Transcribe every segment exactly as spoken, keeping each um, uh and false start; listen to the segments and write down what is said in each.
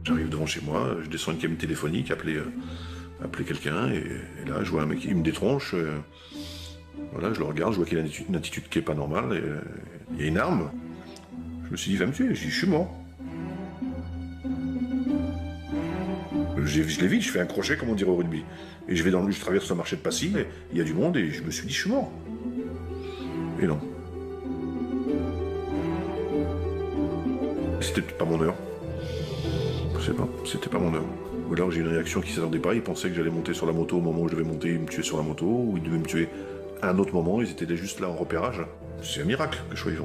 J'arrive devant chez moi, je descends une cabine téléphonique, appeler, euh, appeler quelqu'un, et, et là je vois un mec, il me détronche. Euh, voilà, je le regarde, je vois qu'il a une attitude, une attitude qui est pas normale, et, euh, il y a une arme. Je me suis dit, il va me tuer, je dis, je suis mort. Je, je l'ai vite, je fais un crochet, comme on dirait au rugby. Et je vais dans le, je traverse un marché de Passy, et il y a du monde, et je me suis dit, je suis mort. Et non. C'était pas mon heure. Je sais pas, c'était pas mon heure. Ou alors j'ai une réaction qui ne s'attendait pas, ils pensaient que j'allais monter sur la moto au moment où je devais monter, ils me tuaient sur la moto, ou ils devaient me tuer à un autre moment, ils étaient juste là en repérage. C'est un miracle que je sois vivant.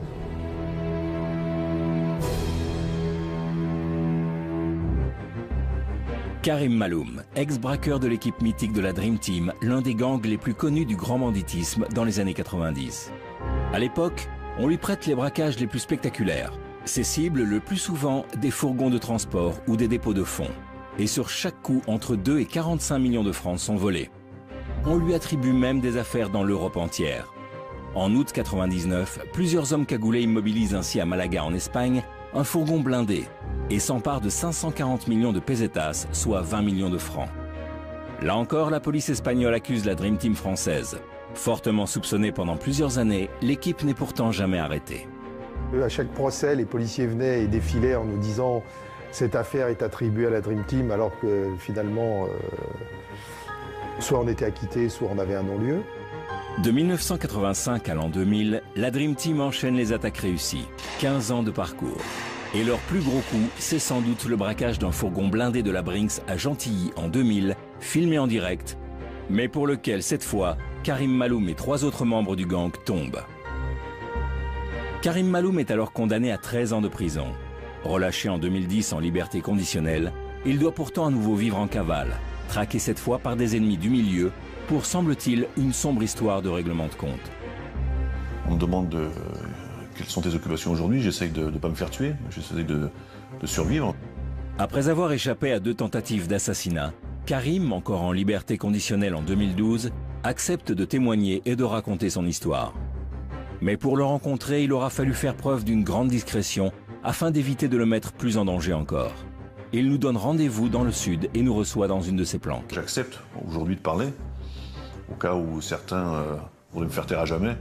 Karim Maloum, ex-braqueur de l'équipe mythique de la Dream Team, l'un des gangs les plus connus du grand banditisme dans les années quatre-vingt-dix. À l'époque, on lui prête les braquages les plus spectaculaires. Ses cibles, le plus souvent, des fourgons de transport ou des dépôts de fonds. Et sur chaque coup, entre deux et quarante-cinq millions de francs sont volés. On lui attribue même des affaires dans l'Europe entière. En août quatre-vingt-dix-neuf, plusieurs hommes cagoulés immobilisent ainsi à Malaga en Espagne un fourgon blindé et s'emparent de cinq cent quarante millions de pesetas, soit vingt millions de francs. Là encore, la police espagnole accuse la Dream Team française. Fortement soupçonnée pendant plusieurs années, l'équipe n'est pourtant jamais arrêtée. À chaque procès, les policiers venaient et défilaient en nous disant « cette affaire est attribuée à la Dream Team » alors que finalement, euh, soit on était acquitté, soit on avait un non-lieu. De mille neuf cent quatre-vingt-cinq à l'an deux mille, la Dream Team enchaîne les attaques réussies. quinze ans de parcours. Et leur plus gros coup, c'est sans doute le braquage d'un fourgon blindé de la Brinks à Gentilly en deux mille, filmé en direct, mais pour lequel, cette fois, Karim Maloum et trois autres membres du gang tombent. Karim Maloum est alors condamné à treize ans de prison. Relâché en deux mille dix en liberté conditionnelle, il doit pourtant à nouveau vivre en cavale, traqué cette fois par des ennemis du milieu, pour, semble-t-il, une sombre histoire de règlement de compte. On me demande de, euh, quelles sont tes occupations aujourd'hui, j'essaye de ne pas me faire tuer, j'essaye de, de survivre. Après avoir échappé à deux tentatives d'assassinat, Karim, encore en liberté conditionnelle en deux mille douze, accepte de témoigner et de raconter son histoire. Mais pour le rencontrer, il aura fallu faire preuve d'une grande discrétion afin d'éviter de le mettre plus en danger encore. Il nous donne rendez-vous dans le sud et nous reçoit dans une de ses planques. J'accepte aujourd'hui de parler, au cas où certains euh, voudraient me faire taire à jamais.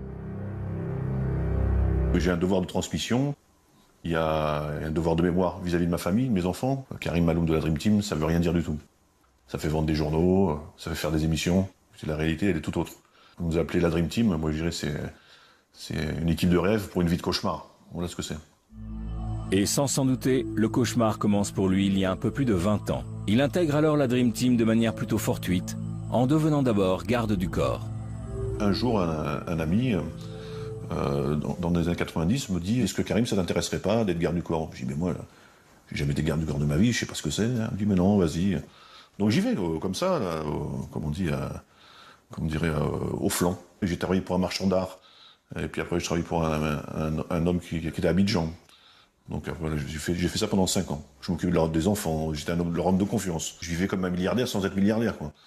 J'ai un devoir de transmission, il y a un devoir de mémoire vis-à-vis de ma famille, de mes enfants. Karim Maloum de la Dream Team, ça veut rien dire du tout. Ça fait vendre des journaux, ça fait faire des émissions. La réalité, elle est tout autre. On nous a appelé la Dream Team, moi je dirais c'est c'est une équipe de rêve pour une vie de cauchemar. Voilà ce que c'est. Et sans s'en douter, le cauchemar commence pour lui il y a un peu plus de vingt ans. Il intègre alors la Dream Team de manière plutôt fortuite, en devenant d'abord garde du corps. Un jour, un, un ami, euh, dans, dans les années quatre-vingt-dix, me dit « Est-ce que Karim, ça t'intéresserait pas d'être garde du corps ?» Je dis « Mais moi, là, j'ai jamais été garde du corps de ma vie, je sais pas ce que c'est. » Il me dit « Mais non, vas-y. » Donc j'y vais, euh, comme ça, là, euh, comme on dit, euh, comme on dirait, euh, au flanc. J'ai travaillé pour un marchand d'art, et puis après je travaille pour un, un, un homme qui, qui était à Abidjan. Donc voilà, j'ai fait, j'ai fait ça pendant cinq ans. Je m'occupais de leur, des enfants, j'étais un homme, leur homme de confiance. Je vivais comme un milliardaire sans être milliardaire, quoi.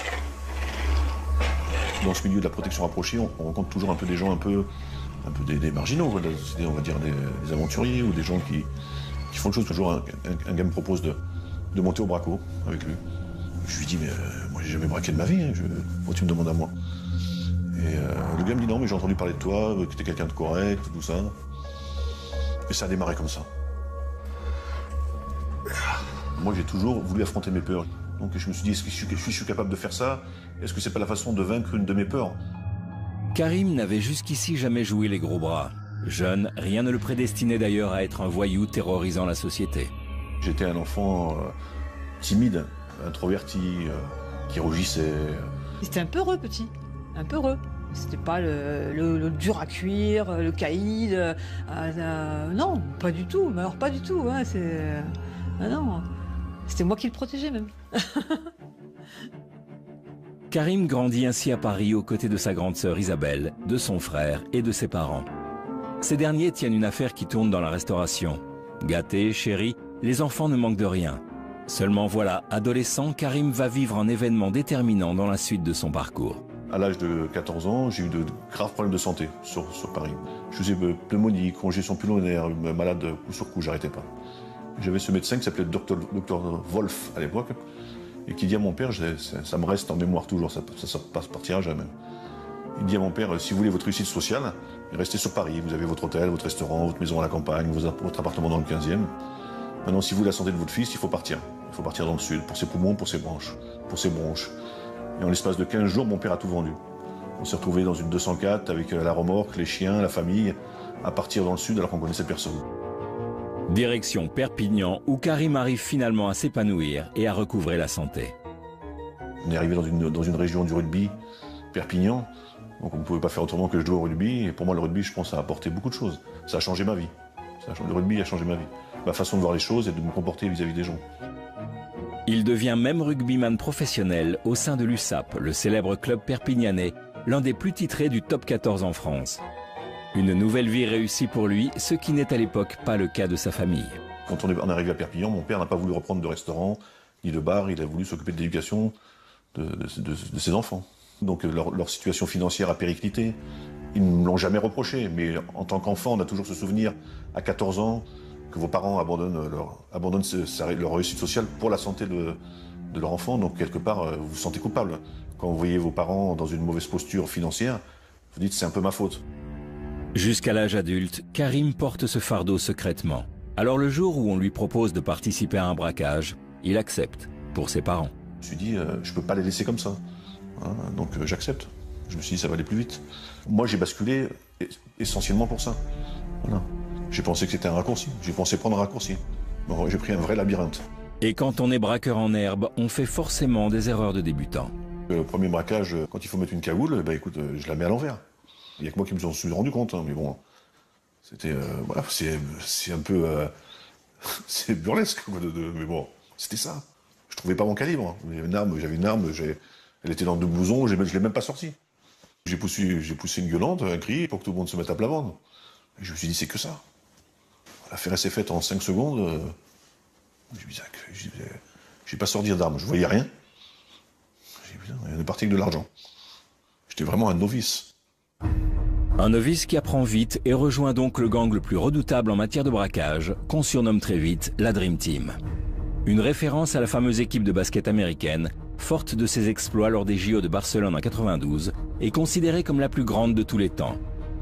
Dans ce milieu de la protection rapprochée, on, on rencontre toujours un peu des gens un peu, un peu des, des marginaux, quoi, des, on va dire des, des aventuriers ou des gens qui, qui font le chose. Toujours un, un, un gars me propose de, de monter au braco avec lui. Je lui dis mais euh, moi j'ai jamais braqué de ma vie, hein, je, pourquoi tu me demandes à moi? Et euh, le gars me dit non mais j'ai entendu parler de toi, que t'es quelqu'un de correct, tout ça. Et ça a démarré comme ça. Moi j'ai toujours voulu affronter mes peurs. Donc je me suis dit, est-ce que je suis, je suis capable de faire ça? Est-ce que c'est pas la façon de vaincre une de mes peurs? Karim n'avait jusqu'ici jamais joué les gros bras. Jeune, rien ne le prédestinait d'ailleurs à être un voyou terrorisant la société. J'étais un enfant euh, timide, introverti, euh, qui rougissait. C'était un peu heureux, petit. Un peu heureux. C'était pas le, le, le dur à cuire, le caïd. Euh, euh, non, pas du tout. Mais alors pas du tout. Hein, c'est... Ah non. C'était moi qui le protégeais même. Karim grandit ainsi à Paris aux côtés de sa grande sœur Isabelle, de son frère et de ses parents. Ces derniers tiennent une affaire qui tourne dans la restauration. Gâtés, chéris, les enfants ne manquent de rien. Seulement voilà, adolescent, Karim va vivre un événement déterminant dans la suite de son parcours. À l'âge de quatorze ans, j'ai eu de graves problèmes de santé sur, sur Paris. Je faisais pneumonie, congestion pulmonaire, malade coup sur coup, j'arrêtais pas. J'avais ce médecin qui s'appelait docteur Wolf à l'époque, et qui dit à mon père, ça, ça me reste en mémoire toujours, ça ne ça, ça partira jamais. Il dit à mon père, si vous voulez votre réussite sociale, restez sur Paris, vous avez votre hôtel, votre restaurant, votre maison à la campagne, votre appartement dans le quinzième. Maintenant, si vous voulez la santé de votre fils, il faut partir. Il faut partir dans le sud, pour ses poumons, pour ses branches, pour ses bronches. Et en l'espace de quinze jours, mon père a tout vendu. On s'est retrouvé dans une deux cent quatre avec la remorque, les chiens, la famille, à partir dans le sud alors qu'on connaissait personne. Direction Perpignan, où Karim arrive finalement à s'épanouir et à recouvrer la santé. On est arrivé dans une, dans une région du rugby, Perpignan, donc on ne pouvait pas faire autrement que je jouer au rugby. Et pour moi, le rugby, je pense, ça a apporté beaucoup de choses. Ça a changé ma vie. Ça a, le rugby a changé ma vie. Ma façon de voir les choses et de me comporter vis-à-vis des gens. Il devient même rugbyman professionnel au sein de l'U S A P, le célèbre club perpignanais, l'un des plus titrés du top quatorze en France. Une nouvelle vie réussie pour lui, ce qui n'est à l'époque pas le cas de sa famille. Quand on est arrivé à Perpignan, mon père n'a pas voulu reprendre de restaurant ni de bar, il a voulu s'occuper de l'éducation de, de, de, de ses enfants. Donc leur, leur situation financière a périclité. Ils ne me l'ont jamais reproché, mais en tant qu'enfant, on a toujours ce souvenir, à quatorze ans, que vos parents abandonnent leur, abandonnent leur réussite sociale pour la santé de, de leur enfant. Donc quelque part, vous vous sentez coupable. Quand vous voyez vos parents dans une mauvaise posture financière, vous dites c'est un peu ma faute. Jusqu'à l'âge adulte, Karim porte ce fardeau secrètement. Alors le jour où on lui propose de participer à un braquage, il accepte, pour ses parents. Je me suis dit, euh, je ne peux pas les laisser comme ça. Hein, donc euh, j'accepte. Je me suis dit, ça va aller plus vite. Moi, j'ai basculé essentiellement pour ça. Voilà. J'ai pensé que c'était un raccourci. J'ai pensé prendre un raccourci. Bon, j'ai pris un vrai labyrinthe. Et quand on est braqueur en herbe, on fait forcément des erreurs de débutant. Le premier braquage, quand il faut mettre une cagoule, bah, écoute, je la mets à l'envers. Il n'y a que moi qui me suis rendu compte, hein, mais bon, c'était, euh, voilà, c'est, c'est un peu, euh, c'est burlesque, quoi, de, de, mais bon, c'était ça. Je trouvais pas mon calibre. J'avais une arme, j'avais une arme, j'ai, elle était dans deux blousons, je l'ai même pas sortie. J'ai poussé, j'ai poussé une gueulante, un cri, pour que tout le monde se mette à plat ventre. Et je me suis dit, c'est que ça. L'affaire s'est faite en cinq secondes. Euh, j'ai dit, j'ai, j'ai pas sorti d'arme, je voyais rien. J'ai dit, putain, on est parti avec de l'argent. J'étais vraiment un novice. Un novice qui apprend vite et rejoint donc le gang le plus redoutable en matière de braquage, qu'on surnomme très vite la Dream Team. Une référence à la fameuse équipe de basket américaine, forte de ses exploits lors des J O de Barcelone en quatre-vingt-douze, et considérée comme la plus grande de tous les temps.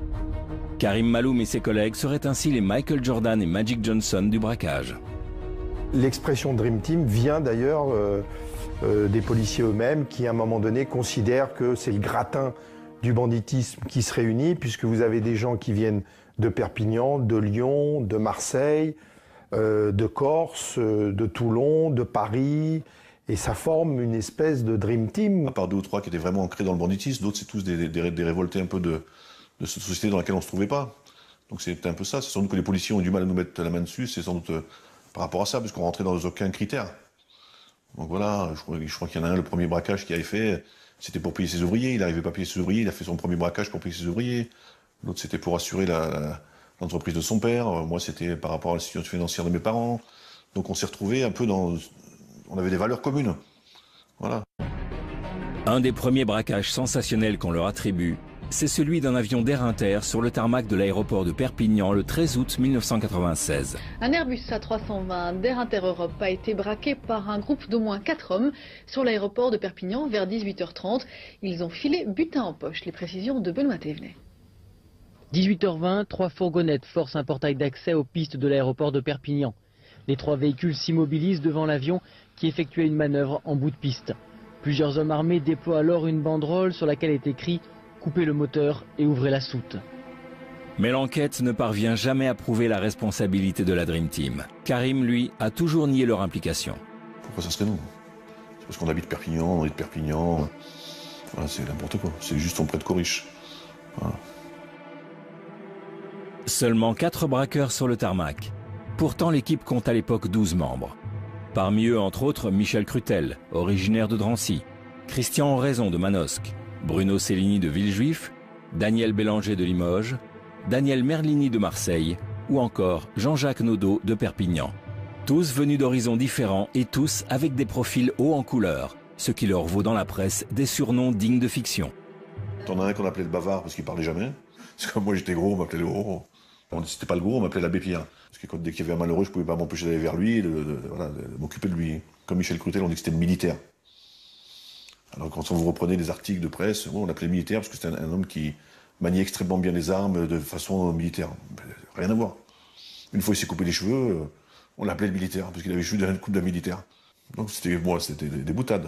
Karim Maloum et ses collègues seraient ainsi les Michael Jordan et Magic Johnson du braquage. L'expression Dream Team vient d'ailleurs euh, euh, des policiers eux-mêmes qui, à un moment donné, considèrent que c'est le gratin du banditisme qui se réunit, puisque vous avez des gens qui viennent de Perpignan, de Lyon, de Marseille, euh, de Corse, euh, de Toulon, de Paris, et ça forme une espèce de Dream Team. À part deux ou trois qui étaient vraiment ancrés dans le banditisme, d'autres c'est tous des, des, des révoltés un peu de, de cette société dans laquelle on ne se trouvait pas. Donc c'est un peu ça, c'est sans doute que les policiers ont du mal à nous mettre la main dessus, c'est sans doute euh, par rapport à ça, parce qu'on rentrait dans aucun critère. Donc voilà, je crois, je crois qu'il y en a un, le premier braquage qu'il avait fait, c'était pour payer ses ouvriers, il n'arrivait pas à payer ses ouvriers, il a fait son premier braquage pour payer ses ouvriers. L'autre, c'était pour assurer la, la, l'entreprise de son père. Moi, c'était par rapport à la situation financière de mes parents. Donc on s'est retrouvés un peu dans... On avait des valeurs communes. Voilà. Un des premiers braquages sensationnels qu'on leur attribue, c'est celui d'un avion d'Air Inter sur le tarmac de l'aéroport de Perpignan le treize août mille neuf cent quatre-vingt-seize. Un Airbus A trois cent vingt d'Air Inter Europe a été braqué par un groupe d'au moins quatre hommes sur l'aéroport de Perpignan vers dix-huit heures trente. Ils ont filé butin en poche. Les précisions de Benoît Thévenet. dix-huit heures vingt, trois fourgonnettes forcent un portail d'accès aux pistes de l'aéroport de Perpignan. Les trois véhicules s'immobilisent devant l'avion qui effectuait une manœuvre en bout de piste. Plusieurs hommes armés déploient alors une banderole sur laquelle est écrit « Coupez le moteur et ouvrez la soute ». Mais l'enquête ne parvient jamais à prouver la responsabilité de la Dream Team. Karim, lui, a toujours nié leur implication. Pourquoi ça serait nous? C'est parce qu'on habite Perpignan, on est de Perpignan. Voilà, c'est n'importe quoi, c'est juste on prête qu'aux riches. Voilà. Seulement quatre braqueurs sur le tarmac. Pourtant, l'équipe compte à l'époque douze membres. Parmi eux, entre autres, Michel Crutel, originaire de Drancy, Christian Oraison de Manosque, Bruno Cellini de Villejuif, Daniel Bélanger de Limoges, Daniel Merlini de Marseille ou encore Jean-Jacques Naudot de Perpignan. Tous venus d'horizons différents et tous avec des profils hauts en couleur, ce qui leur vaut dans la presse des surnoms dignes de fiction. T'en as un qu'on appelait le bavard parce qu'il parlait jamais. Parce que moi j'étais gros, on m'appelait le gros. C'était pas le gros, on m'appelait l'abbé Pierre. Parce que quand, dès qu'il y avait un malheureux, je pouvais pas m'empêcher d'aller vers lui et de, de, voilà, de m'occuper de lui. Comme Michel Crutel, on dit que c'était le militaire. Alors quand on vous reprenait des articles de presse, on l'appelait militaire parce que c'était un, un homme qui maniait extrêmement bien les armes de façon militaire. Rien à voir. Une fois il s'est coupé les cheveux, on l'appelait le militaire parce qu'il avait juste une coupe d'un militaire. Donc c'était moi, c'était des, des boutades.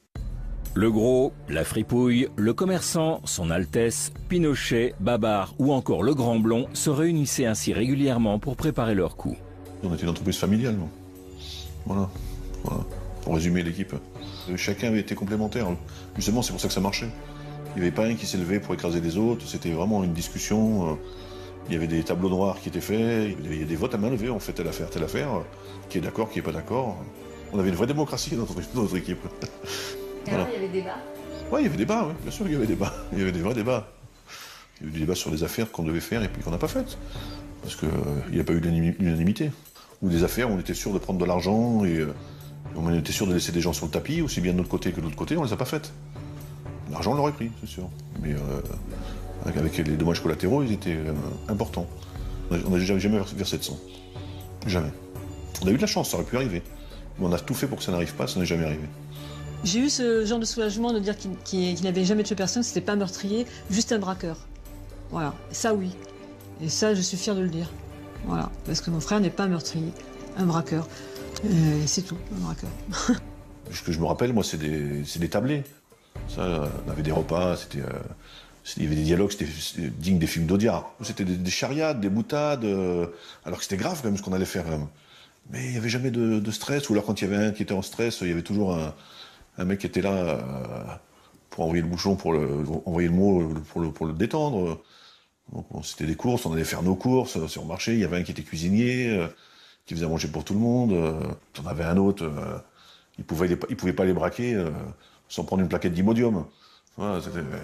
Le gros, la fripouille, le commerçant, son Altesse, Pinochet, Babar ou encore le Grand Blond se réunissaient ainsi régulièrement pour préparer leur coup. On était une entreprise familiale. Voilà. Voilà. Pour résumer l'équipe. Chacun avait été complémentaire. Justement, c'est pour ça que ça marchait. Il n'y avait pas un qui s'est levé pour écraser les autres. C'était vraiment une discussion. Il y avait des tableaux noirs qui étaient faits. Il y avait des votes à main levée. On fait telle affaire, telle affaire. Qui est d'accord, qui n'est pas d'accord. On avait une vraie démocratie dans notre, dans notre équipe. Et alors, il y avait débat? Oui, il y avait débat, oui. Bien sûr qu'il y avait débat. Il y avait des vrais débats. Il y avait des débats sur les affaires qu'on devait faire et puis qu'on n'a pas faites. Parce qu'il n'y a pas eu d'unanimité. Ou des affaires où on était sûr de prendre de l'argent et euh, on était sûr de laisser des gens sur le tapis, aussi bien de notre côté que de l'autre côté, on ne les a pas faites. L'argent, on l'aurait pris, c'est sûr. Mais euh, avec les dommages collatéraux, ils étaient euh, importants. On n'a jamais, jamais versé de sang. Jamais. On a eu de la chance, ça aurait pu arriver. Mais on a tout fait pour que ça n'arrive pas, ça n'est jamais arrivé. J'ai eu ce genre de soulagement de dire qu'il qu'il, qu'il n'avait jamais tué personne, que c'était pas un meurtrier, juste un braqueur. Voilà, ça oui. Et ça, je suis fière de le dire. Voilà, parce que mon frère n'est pas un meurtrier, un braqueur. Et c'est tout, un braqueur. Ce que je me rappelle, moi, c'est des, c'est des tablés. Ça, on avait des repas, c'était, euh, il y avait des dialogues, c'était digne des films d'Audiard. C'était des, des charriades, des boutades, euh, alors que c'était grave quand même ce qu'on allait faire. Même. Mais il n'y avait jamais de, de stress, ou alors quand il y avait un qui était en stress, il y avait toujours un... Un mec qui était là euh, pour envoyer le bouchon, pour le, envoyer le mot, pour le, pour le détendre. Donc, bon, c'était des courses, on allait faire nos courses sur le marché. Il y avait un qui était cuisinier, euh, qui faisait à manger pour tout le monde. Euh, on avait un autre, euh, il pouvait, il pouvait pas les braquer euh, sans prendre une plaquette d'Imodium. Voilà,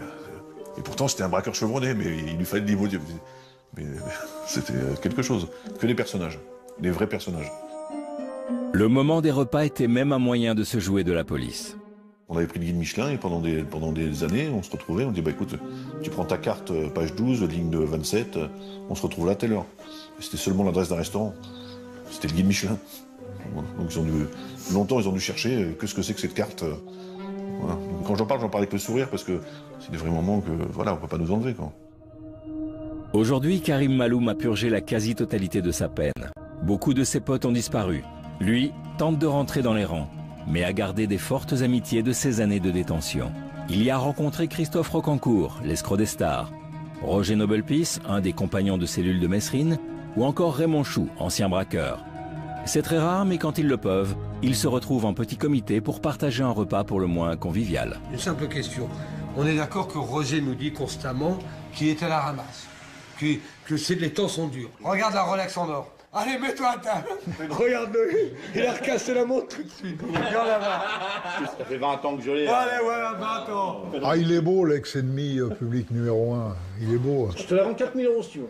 et pourtant, c'était un braqueur chevronné, mais il lui fallait de l'Imodium. Mais, mais c'était quelque chose. Que des personnages, des vrais personnages. Le moment des repas était même un moyen de se jouer de la police. On avait pris le guide Michelin et pendant des, pendant des années, on se retrouvait, on dit bah écoute, tu prends ta carte, page douze, ligne de vingt-sept, on se retrouve là à telle heure. C'était seulement l'adresse d'un restaurant. C'était le guide Michelin. Donc ils ont dû, longtemps ils ont dû chercher que ce que c'est que cette carte. Voilà. Donc, quand j'en parle, j'en parle avec le sourire parce que c'est des vrais moments que voilà, on peut pas nous enlever quoi. Aujourd'hui, Karim Maloum a purgé la quasi-totalité de sa peine. Beaucoup de ses potes ont disparu. Lui tente de rentrer dans les rangs, mais a gardé des fortes amitiés de ses années de détention. Il y a rencontré Christophe Rocancourt, l'escroc des stars, Roger Nobelpis, un des compagnons de cellule de Messrine, ou encore Raymond Chou, ancien braqueur. C'est très rare, mais quand ils le peuvent, ils se retrouvent en petit comité pour partager un repas pour le moins convivial. Une simple question. On est d'accord que Roger nous dit constamment qu'il est à la ramasse, que, que les temps sont durs. Regarde la Rolex en or. Allez, mets-toi à table. Regarde-le, il a recassé la montre tout de suite. Regarde là-bas. Ça fait vingt ans que je l'ai. Allez, voilà, vingt ans. Ah, il est beau, l'ex-ennemi euh, public numéro un. Il est beau. Je te la rends quatre mille euros si tu veux.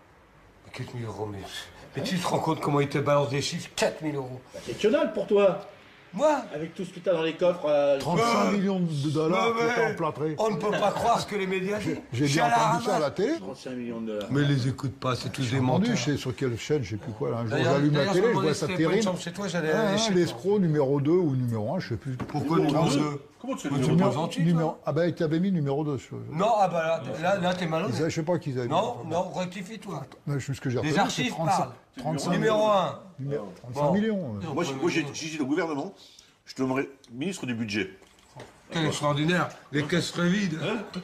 quatre mille euros, mais... Mais tu te rends compte comment il te balance des chiffres? quatre mille euros. Bah, c'est que dalle pour toi. Moi? Avec tout ce que t'as dans les coffres. Euh... trente-cinq millions de dollars bah, qui étaient emplâtrés. On ne peut pas croire ce que les médias disent. J'ai bien entendu ça à la télé. trente-cinq millions de dollars. Mais les écoute pas, c'est tous des J'ai menteurs. entendu, je sais sur quelle chaîne, je sais plus quoi. Là. Un jour, D'ailleurs, j'allume la d'ailleurs, télé, je je me vois ça demandais si t'avais pas une terrible. chambre chez toi, j'allais Ah, aller hein, chez toi. l'escroc numéro deux ou numéro un, je sais plus. Pourquoi numéro deux? Comment tu Mais fais tu le me numéro poses en titre, numéro... hein. Ah bah, tu avais mis numéro deux. Sur... Non, ah bah là, là, là t'es malhonnête. Je sais pas qu'ils avaient Non, mis. non, rectifie-toi. Non, je sais ce que j'ai Les retenu, archives c'est trente-cinq parlent. trente-cinq Numéro un. Numéro- trente-cinq Bon. millions. euh. Moi, moi j'ai dit le gouvernement, je te nommerai ministre du budget. Quel extraordinaire. Les caisses seraient vides.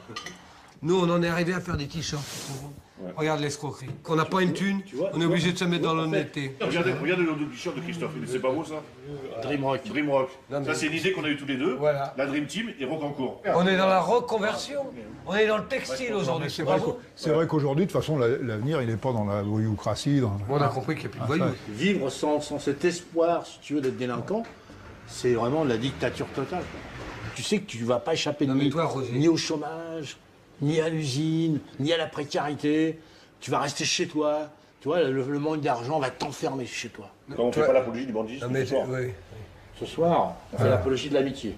Nous, on en est arrivé à faire des t-shirts. Ouais. Regarde l'escroquerie. Qu'on n'a pas une thune, vois, on est obligé de se mettre dans l'honnêteté. Regardez, regardez le t-shirt de Christophe, c'est pas beau ça? Dreamrock. Dreamrock. Non, mais- Ça c'est une idée qu'on a eue tous les deux. Voilà. La Dream Team et Rocancourt. On est dans la reconversion. On est dans le textile aujourd'hui, c'est C'est pas vrai beau. qu'au- c'est vrai qu'aujourd'hui, de toute façon, la- l'avenir, il n'est pas dans la voyoucratie. Dans... On a compris qu'il n'y a plus de voyous. Vivre sans, sans cet espoir, si tu veux, d'être délinquant, c'est vraiment la dictature totale. Tu sais que tu ne vas pas échapper Non, mais ni, toi, Roger. ni au chômage, ni à l'usine, ni à la précarité. Tu vas rester chez toi. Tu vois, le, le manque d'argent va t'enfermer chez toi. Quand on Toi- fait pas l'apologie du bandisme, Non mais ce soir. oui. Ce soir, on fait l'apologie de l'amitié.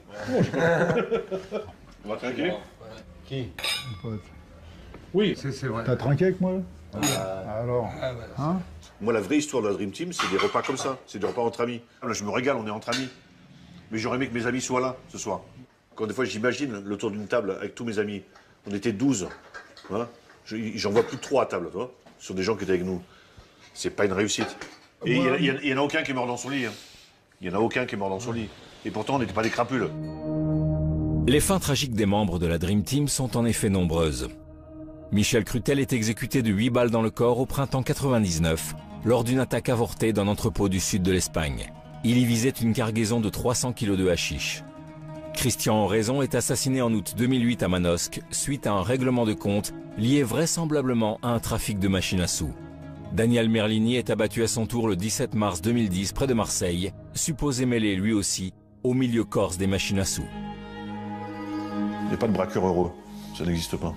On va trinquer. Qui? Pote. Oui. C'est c'est vrai. T'as trinqué avec moi? Euh, alors Ah, bah, hein Moi, la vraie histoire de la Dream Team, c'est des repas comme ça. C'est des repas entre amis. Là, je me régale, on est entre amis. Mais j'aurais aimé que mes amis soient là ce soir. Quand des fois, j'imagine le tour d'une table avec tous mes amis. On était douze. Hein. J'en vois plus de trois à table, toi, sur des gens qui étaient avec nous. C'est pas une réussite. Et il n'y en a aucun qui est mort dans son lit. Hein. Il n'y en a aucun qui est mort dans son lit. Et pourtant, on n'était pas des crapules. Les fins tragiques des membres de la Dream Team sont en effet nombreuses. Michel Crutel est exécuté de huit balles dans le corps au printemps quatre-vingt-dix-neuf, lors d'une attaque avortée d'un entrepôt du sud de l'Espagne. Il y visait une cargaison de trois cents kilos de hashish. Christian Oraison est assassiné en août deux mille huit à Manosque suite à un règlement de compte lié vraisemblablement à un trafic de machines à sous. Daniel Merlini est abattu à son tour le dix-sept mars deux mille dix près de Marseille, supposé mêlé lui aussi au milieu corse des machines à sous. Il n'y a pas de braqueur heureux, ça n'existe pas.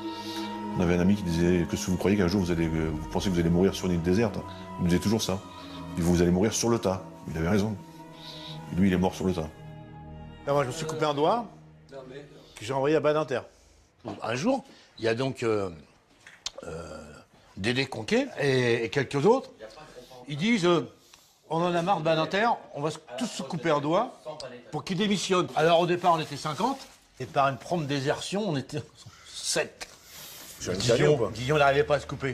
On avait un ami qui disait que si vous croyez qu'un jour vous allez, vous pensez que vous allez mourir sur une île déserte, il nous disait toujours ça. Il dit, vous allez mourir sur le tas. Il avait raison. Et lui, il est mort sur le tas. Là, moi, je me suis coupé un doigt que j'ai envoyé à Badinter. Un jour, il y a donc euh, euh, Dédé Conquet et, et quelques autres. Ils disent euh, on en a marre de Badinter, on va tous se couper un doigt pour qu'il démissionne. Alors au départ, on était cinquante, et par une prompte désertion, on était sept. Guillaume, Guillaume n'arrivait pas à se couper.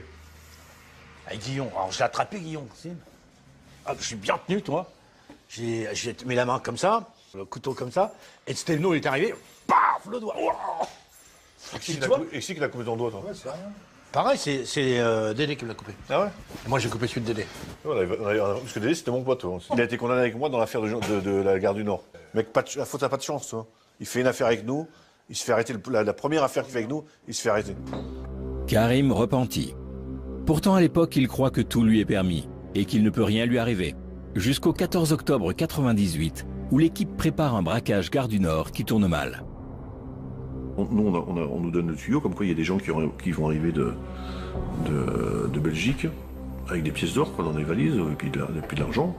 Avec Guillaume, alors j'ai attrapé Guillaume. Ah, je suis bien tenu, toi. J'ai mis la main comme ça, le couteau comme ça, et Stelno est arrivé, paf, le doigt. Wow. Et qui c'est qui l'a coupé ton doigt, toi? Ouais, c'est rien. Pareil, c'est euh, Dédé qui me l'a coupé. Ah ouais? Et moi, j'ai coupé celui de Dédé. Ouais, parce que Dédé, c'était mon pote. Toi. Il a été condamné avec moi dans l'affaire de, de, de la gare du Nord. Mec, pas de, la faute, t'as pas de chance, toi. Il fait une affaire avec nous, il se fait arrêter. La, la première affaire qu'il fait avec nous, il se fait arrêter. Karim repenti. Pourtant, à l'époque, il croit que tout lui est permis et qu'il ne peut rien lui arriver. Jusqu'au quatorze octobre quatre-vingt-dix-huit, où l'équipe prépare un braquage gare du Nord qui tourne mal. On, nous, on, a, on, a, on nous donne le tuyau, comme quoi il y a des gens qui, ont, qui vont arriver de, de, de Belgique avec des pièces d'or dans les valises et puis de, de l'argent,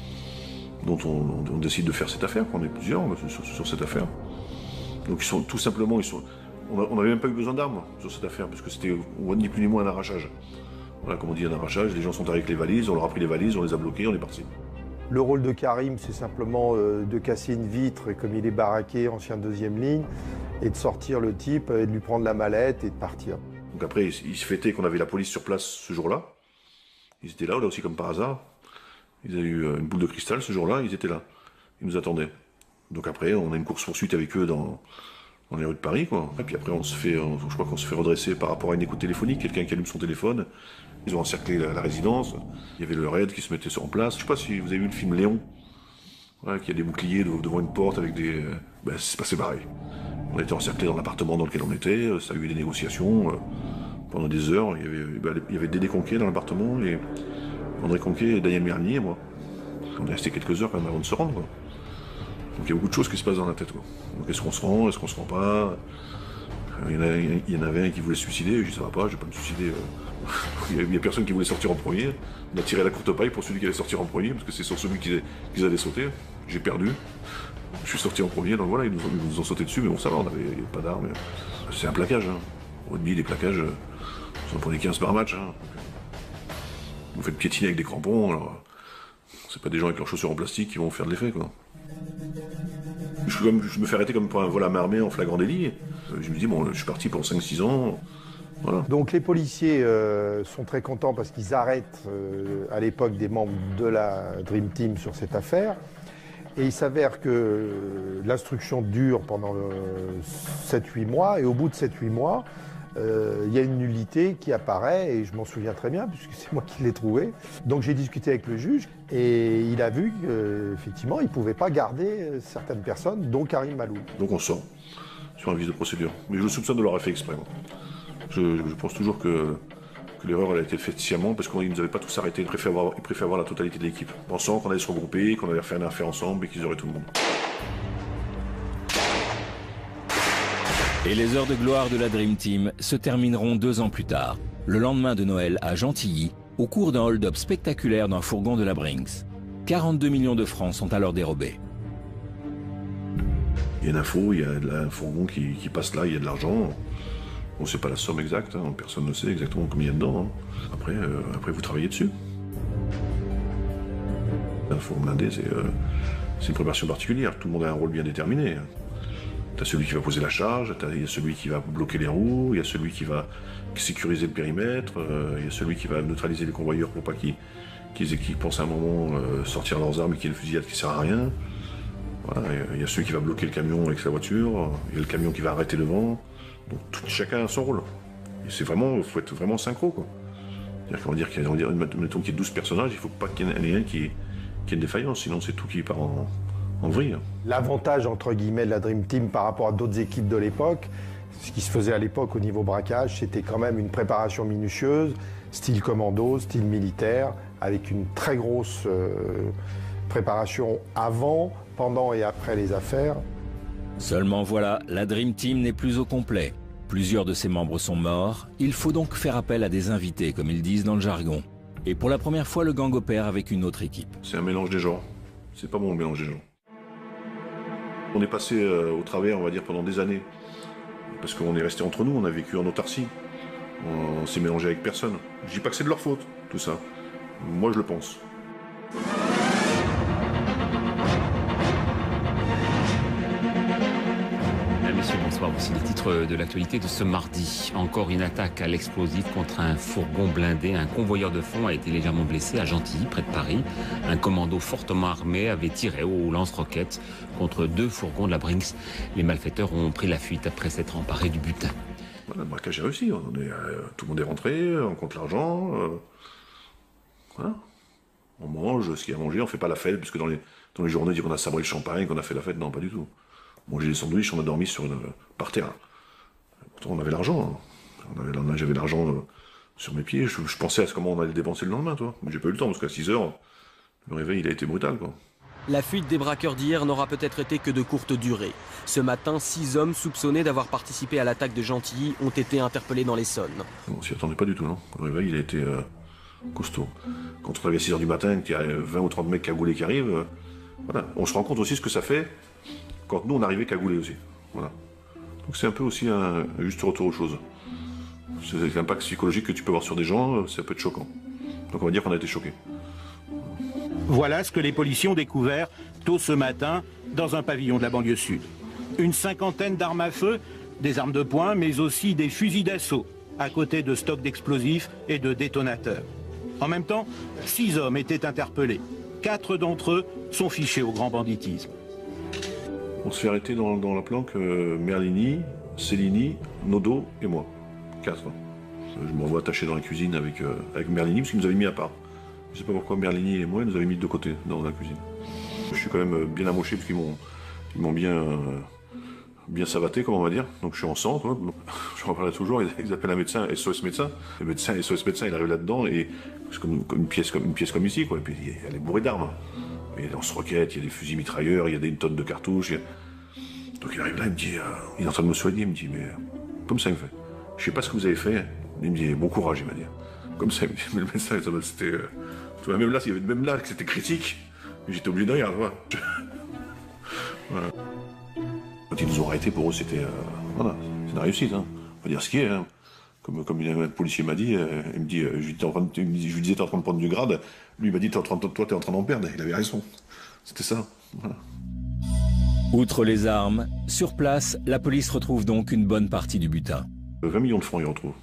dont on, on, on décide de faire cette affaire. On est plusieurs sur, sur cette affaire. Donc ils sont tout simplement, ils sont, on n'avait même pas eu besoin d'armes sur cette affaire, parce que c'était ni plus ni moins un arrachage. Voilà, comme on dit, un arrachage, les gens sont arrivés avec les valises, on leur a pris les valises, on les a bloquées, on est parti. Le rôle de Karim, c'est simplement euh, de casser une vitre, et comme il est baraqué, ancien deuxième ligne, et de sortir le type, et de lui prendre la mallette et de partir. Donc après, il, il se fêtait qu'on avait la police sur place ce jour-là. Ils étaient là, là aussi comme par hasard. Ils avaient eu une boule de cristal ce jour-là, ils étaient là. Ils nous attendaient. Donc après, on a une course-poursuite avec eux dans, dans les rues de Paris, quoi. Et puis après, on se fait, on, je crois qu'on se fait redresser par rapport à une écoute téléphonique, quelqu'un qui allume son téléphone. Ils ont encerclé la, la résidence. Il y avait le raid qui se mettait en place. Je sais pas si vous avez vu le film Léon, ouais, qui a des boucliers devant une porte avec des... Euh, ben, c'est passé pareil. On était encerclés dans l'appartement dans lequel on était. Ça a eu des négociations euh, pendant des heures. Il y avait, ben, il y avait Dédé Conquet dans l'appartement, et André Conquet, Daniel Mernier et moi. On est resté quelques heures quand même avant de se rendre, quoi. Donc il y a beaucoup de choses qui se passent dans la tête, quoi. Donc est-ce qu'on se rend, est-ce qu'on se rend pas? Il y, en a, il y en avait un qui voulait se suicider, je dis ça va pas, je vais pas me suicider. Il n'y a, a personne qui voulait sortir en premier. On a tiré la courte paille pour celui qui allait sortir en premier, parce que c'est sur celui qu'ils qu'ils allaient sauter. J'ai perdu. Je suis sorti en premier, donc voilà, ils nous ont, ils nous ont sauté dessus, mais bon ça va, on avait pas d'armes. C'est un plaquage. Hein. Au rugby, les plaquages, on en prenait quinze par match. Hein. Vous faites piétiner avec des crampons, alors c'est pas des gens avec leurs chaussures en plastique qui vont faire de l'effet, quoi. Je, comme, je me fais arrêter comme pour un vol à main armée en flagrant délit. Je me dis, bon, je suis parti pour cinq six ans. Voilà. Donc les policiers euh, sont très contents parce qu'ils arrêtent euh, à l'époque des membres de la Dream Team sur cette affaire. Et il s'avère que euh, l'instruction dure pendant euh, sept huit mois. Et au bout de sept huit mois, euh, il y a une nullité qui apparaît. Et je m'en souviens très bien puisque c'est moi qui l'ai trouvé. Donc j'ai discuté avec le juge et il a vu qu'effectivement, il ne pouvait pas garder certaines personnes, dont Karim Maloul. Donc on sort sur un vice de procédure. Mais je le soupçonne de l'avoir fait exprès. Je, je pense toujours que, que l'erreur elle a été faite sciemment parce qu'ils ne nous avaient pas tous arrêtés. Ils préféraient avoir, ils préféraient avoir la totalité de l'équipe, pensant qu'on allait se regrouper, qu'on allait faire une affaire ensemble et qu'ils auraient tout le monde. Et les heures de gloire de la Dream Team se termineront deux ans plus tard, le lendemain de Noël à Gentilly, au cours d'un hold-up spectaculaire d'un fourgon de la Brinks. quarante-deux millions de francs sont alors dérobés. Il y a une info, il y a un fourgon qui, qui passe là, il y a de l'argent. On ne sait pas la somme exacte, hein, personne ne sait exactement combien il y a dedans. Hein. Après, euh, après, vous travaillez dessus. Un fourgon blindé, c'est euh, une préparation particulière. Tout le monde a un rôle bien déterminé. Tu as celui qui va poser la charge, il y a celui qui va bloquer les roues, il y a celui qui va sécuriser le périmètre, euh, il y a celui qui va neutraliser les convoyeurs pour pas qu'ils qu'ils qu pensent à un moment euh, sortir leurs armes et qu'il y ait une fusillade qui ne sert à rien. Voilà, il y a celui qui va bloquer le camion avec sa voiture, il y a le camion qui va arrêter devant. Donc tout, chacun a son rôle. Il faut être vraiment synchro, quoi. C'est-à-dire qu'on va dire qu'il y a, mettons qu'il y ait douze personnages, il ne faut pas qu'il y en ait un qui, qui ait une défaillance, sinon c'est tout qui part en, en vrille. L'avantage, entre guillemets, de la Dream Team par rapport à d'autres équipes de l'époque, ce qui se faisait à l'époque au niveau braquage, c'était quand même une préparation minutieuse, style commando, style militaire, avec une très grosse euh, préparation avant, pendant et après les affaires. Seulement voilà, la Dream Team n'est plus au complet. Plusieurs de ses membres sont morts, il faut donc faire appel à des invités, comme ils disent dans le jargon. Et pour la première fois, le gang opère avec une autre équipe. C'est un mélange des genres. C'est pas bon le mélange des genres. On est passé euh, au travers, on va dire, pendant des années. Parce qu'on est resté entre nous, on a vécu en autarcie. On, on s'est mélangé avec personne. Je dis pas que c'est de leur faute, tout ça. Moi, je le pense. Messieurs, bonsoir. Voici les titres de l'actualité de ce mardi. Encore une attaque à l'explosif contre un fourgon blindé. Un convoyeur de fond a été légèrement blessé à Gentilly, près de Paris. Un commando fortement armé avait tiré au lance-roquettes contre deux fourgons de la Brinks. Les malfaiteurs ont pris la fuite après s'être emparés du butin. Voilà, le braquage est réussi. On est, euh, tout le monde est rentré, on compte l'argent. Euh, voilà. On mange ce qu'il y a à manger, on fait pas la fête, puisque dans les, dans les journaux, on dit qu'on a sabré le champagne, qu'on a fait la fête. Non, pas du tout. On mangeait des sandwichs, on a dormi sur une, par terre. Pourtant, on avait l'argent. Hein. J'avais l'argent euh, sur mes pieds. Je, je pensais à ce comment on allait le dépenser le lendemain, toi. Mais j'ai pas eu le temps, parce qu'à six heures, le réveil, il a été brutal, quoi. La fuite des braqueurs d'hier n'aura peut-être été que de courte durée. Ce matin, six hommes soupçonnés d'avoir participé à l'attaque de Gentilly ont été interpellés dans l'Essonne. On s'y attendait pas du tout, non. Le réveil, il a été euh, costaud. Quand on arrive à six heures du matin, qu'il y a vingt ou trente mecs cagoulés qui arrivent, euh, voilà. On se rend compte aussi ce que ça fait quand nous, on arrivait cagoulés aussi. Voilà. Donc c'est un peu aussi un juste retour aux choses. C'est l'impact psychologique que tu peux avoir sur des gens, ça peut être choquant. Donc on va dire qu'on a été choqués. Voilà ce que les policiers ont découvert tôt ce matin dans un pavillon de la banlieue sud. Une cinquantaine d'armes à feu, des armes de poing, mais aussi des fusils d'assaut, à côté de stocks d'explosifs et de détonateurs. En même temps, six hommes étaient interpellés. Quatre d'entre eux sont fichés au grand banditisme. On se fait arrêter dans, dans la planque euh, Merlini, Cellini, Nodo et moi. Quatre. Je me revois attaché dans la cuisine avec, euh, avec Merlini, parce qu'il nous avait mis à part. Je sais pas pourquoi Merlini et moi, ils nous avaient mis de deux côtés dans la cuisine. Je suis quand même bien amoché, parce qu'ils m'ont ils m'ont bien, euh, bien savaté, comme on va dire. Donc je suis en sang, quoi. Je m'en parlais toujours, ils appellent un médecin, S O S médecin. Le médecin, S O S médecin, il arrive là-dedans, et c'est comme, comme, une pièce, comme une pièce comme ici, quoi. Et puis elle est bourrée d'armes. Il y a des lance-roquettes, il y a des fusils mitrailleurs, il y a des tonnes de cartouches. A... Donc il arrive là, il me dit, euh, il est en train de me soigner, il me dit, mais comme ça il me fait. Je sais pas ce que vous avez fait. Il me dit, bon courage, il m'a dit. Comme ça, il me dit, mais le médecin, c'était. Euh... Tu vois, même là, il y avait même là que c'était critique. J'étais obligé de rire, tu vois. Voilà. Quand ils nous ont arrêtés, pour eux, c'était. Euh... Voilà, c'est une réussite, hein. On va dire ce qui est, hein. Comme, comme un policier m'a dit, euh, il me dit, euh, je, lui en train de, je lui disais, t'es en train de prendre du grade. Lui, il m'a dit, t'es en train de, toi, t'es en train d'en perdre. Il avait raison. C'était ça. Voilà. Outre les armes, sur place, la police retrouve donc une bonne partie du butin. vingt millions de francs, il retrouve.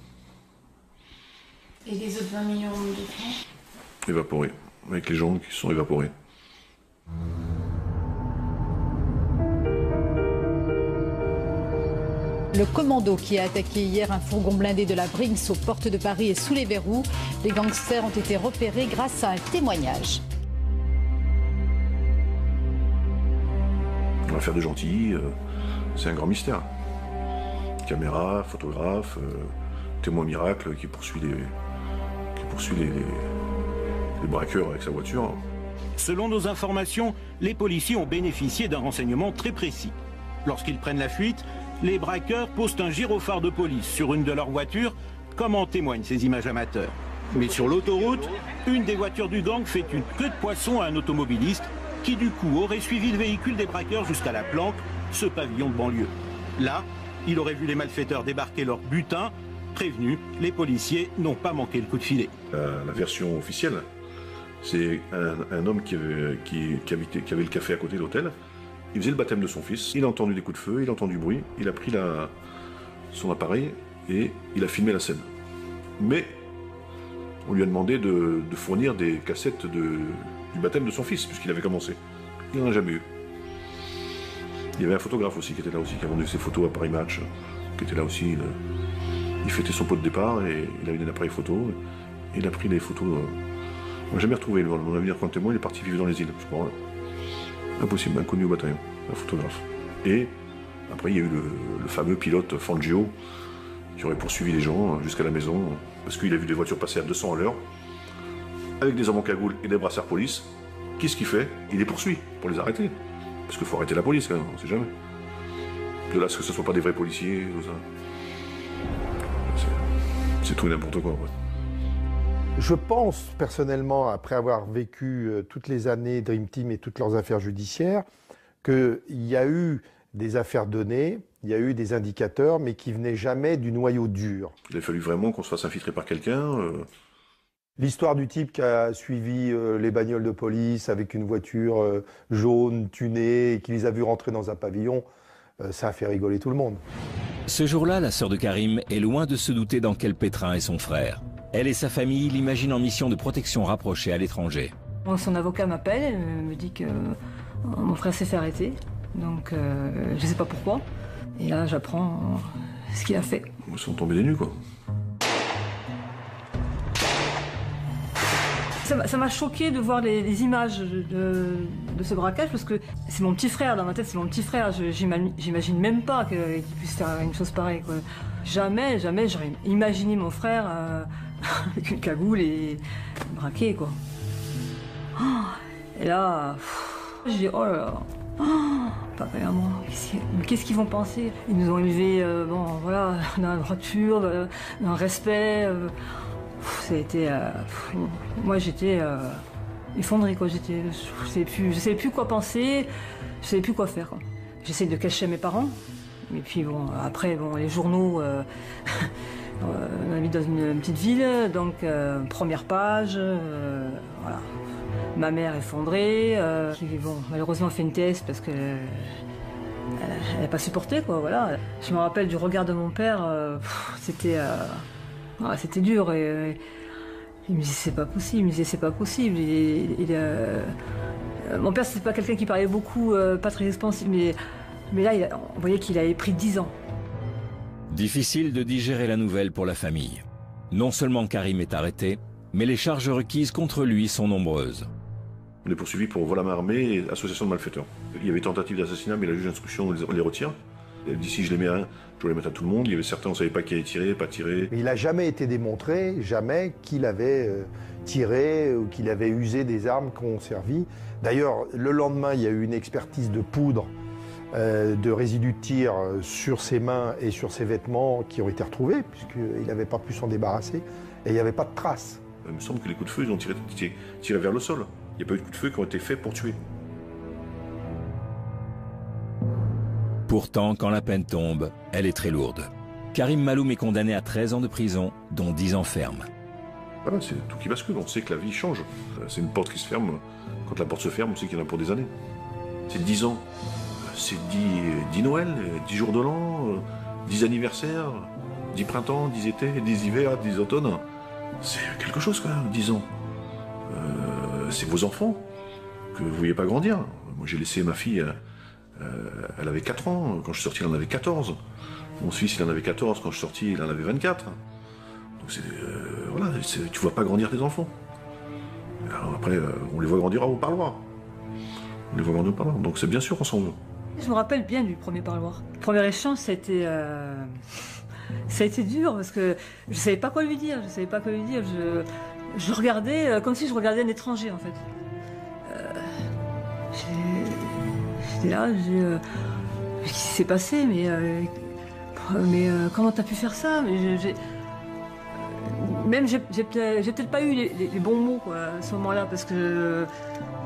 Et les autres vingt millions de francs? Évaporés. Avec les gens qui sont évaporés. Le commando qui a attaqué hier un fourgon blindé de la Brinks aux portes de Paris est sous les verrous. Les gangsters ont été repérés grâce à un témoignage. L'affaire de Gentilly, euh, c'est un grand mystère. Caméra, photographe, euh, témoin miracle qui poursuit les, qui poursuit les, les, les braqueurs avec sa voiture. Selon nos informations, les policiers ont bénéficié d'un renseignement très précis. Lorsqu'ils prennent la fuite, les braqueurs posent un gyrophare de police sur une de leurs voitures, comme en témoignent ces images amateurs. Mais sur l'autoroute, une des voitures du gang fait une queue de poisson à un automobiliste qui du coup aurait suivi le véhicule des braqueurs jusqu'à la planque, ce pavillon de banlieue. Là, Il aurait vu les malfaiteurs débarquer leur butin. Prévenus, les policiers n'ont pas manqué le coup de filet. La, la version officielle, c'est un, un homme qui avait, qui, qui, habitait, qui avait le café à côté de l'hôtel. Il faisait le baptême de son fils. Il a entendu des coups de feu, il a entendu du bruit. Il a pris la, son appareil et il a filmé la scène. Mais on lui a demandé de, de fournir des cassettes de, du baptême de son fils, puisqu'il avait commencé. Il n'en a jamais eu. Il y avait un photographe aussi qui était là aussi, qui a vendu ses photos à Paris Match, qui était là aussi. Il, il fêtait son pot de départ et il avait un appareil photo. Et il a pris des photos. Euh, on n'a jamais retrouvé. Mon avenir comme témoin, il est parti vivre dans les îles, je crois. Impossible, inconnu au bataillon, un photographe. Et après, il y a eu le, le fameux pilote Fangio qui aurait poursuivi les gens jusqu'à la maison parce qu'il a vu des voitures passer à deux cents à l'heure avec des hommes en cagoule et des brassards police. Qu'est-ce qu'il fait? Il les poursuit pour les arrêter. Parce qu'il faut arrêter la police quand même, on ne sait jamais. De là, ce que ce ne soit pas des vrais policiers, tout ça. C'est tout et n'importe quoi. Ouais. Je pense personnellement, après avoir vécu euh, toutes les années Dream Team et toutes leurs affaires judiciaires, qu'il y a eu des affaires données, il y a eu des indicateurs, mais qui venaient jamais du noyau dur. Il a fallu vraiment qu'on se fasse infiltrer par quelqu'un. Euh... L'histoire du type qui a suivi euh, les bagnoles de police avec une voiture euh, jaune, tunée, et qui les a vus rentrer dans un pavillon, euh, ça a fait rigoler tout le monde. Ce jour-là, la sœur de Karim est loin de se douter dans quel pétrin est son frère. Elle et sa famille l'imaginent en mission de protection rapprochée à l'étranger. Son avocat m'appelle, me dit que mon frère s'est fait arrêter, donc euh, je ne sais pas pourquoi. Et là, j'apprends ce qu'il a fait. Ils sont tombés des nues, quoi. Ça m'a choqué de voir les, les images de, de ce braquage parce que c'est mon petit frère, dans ma tête c'est mon petit frère, j'imagine même pas qu'il puisse faire une chose pareille, quoi. Jamais, jamais j'aurais imaginé mon frère euh, avec une cagoule et braqué, quoi. Oh, et là, j'ai dit oh là là, oh, papa et maman, qu'est-ce qu'ils vont penser? Ils nous ont élevés, euh, bon voilà, dans la droiture, dans le respect. Euh, Ça a été, euh, pff, moi j'étais euh, effondrée, quoi. J'étais, je savais plus, je savais plus quoi penser, je savais plus quoi faire, quoi. J'essayais de cacher mes parents, et puis bon, après bon, les journaux, euh, on habite dans une petite ville, donc euh, première page, euh, voilà, ma mère effondrée, euh, qui bon, malheureusement a fait une T S parce que euh, elle n'a pas supporté, quoi, voilà. Je me rappelle du regard de mon père, euh, c'était euh, Ah, c'était dur et euh, il me disait c'est pas possible, il me disait c'est pas possible. Il, il, euh, mon père c'était pas quelqu'un qui parlait beaucoup, euh, pas très expansif, mais, mais là il a, on voyait qu'il avait pris dix ans. Difficile de digérer la nouvelle pour la famille. Non seulement Karim est arrêté, mais les charges requises contre lui sont nombreuses. On est poursuivi pour vol à main armée et association de malfaiteurs. Il y avait tentative d'assassinat, mais la juge d'instruction on les, on les retire. D'ici je les mets un, je dois les mettre à tout le monde. Il y avait certains, on ne savait pas qui avait tiré, pas tiré. Mais il n'a jamais été démontré, jamais, qu'il avait euh, tiré ou qu'il avait usé des armes qui ont servi. D'ailleurs, le lendemain, il y a eu une expertise de poudre, euh, de résidus de tir sur ses mains et sur ses vêtements qui ont été retrouvés, puisqu'il n'avait pas pu s'en débarrasser, et il n'y avait pas de traces. Il me semble que les coups de feu, ils ont tiré, tiré, tiré vers le sol. Il n'y a pas eu de coups de feu qui ont été faits pour tuer. Pourtant, quand la peine tombe, elle est très lourde. Karim Maloum est condamné à treize ans de prison, dont dix ans ferme. Voilà, c'est tout qui bascule. On sait que la vie change. C'est une porte qui se ferme. Quand la porte se ferme, on sait qu'il y en a pour des années. C'est dix ans. C'est dix Noël, dix jours de l'an, dix anniversaires, dix printemps, dix étés, dix hivers, dix automnes. C'est quelque chose quand même, dix ans. Euh, c'est vos enfants que vous ne voyez pas grandir. Moi, j'ai laissé ma fille... Euh, elle avait quatre ans, quand je suis sorti, elle en avait quatorze. Mon fils, il en avait quatorze, quand je suis sorti, il en avait vingt-quatre. Donc c'est, euh, voilà, c'est, tu vois pas grandir tes enfants. Alors après, euh, on les voit grandir au parloir. On les voit grandir au parloir, donc c'est bien sûr qu'on s'en veut. Je me rappelle bien du premier parloir. Le premier échange, ça a été, euh, ça a été dur, parce que je savais pas quoi lui dire, je savais pas quoi lui dire. Je, je regardais euh, comme si je regardais un étranger, en fait. Euh, j'ai... J'étais là, j'ai, euh, qu'est-ce qui s'est passé, mais, euh, mais euh, comment t'as pu faire ça? Mais j'ai, même j'ai, j'ai, peut-être, j'ai peut-être pas eu les, les, les bons mots, quoi, à ce moment-là, parce que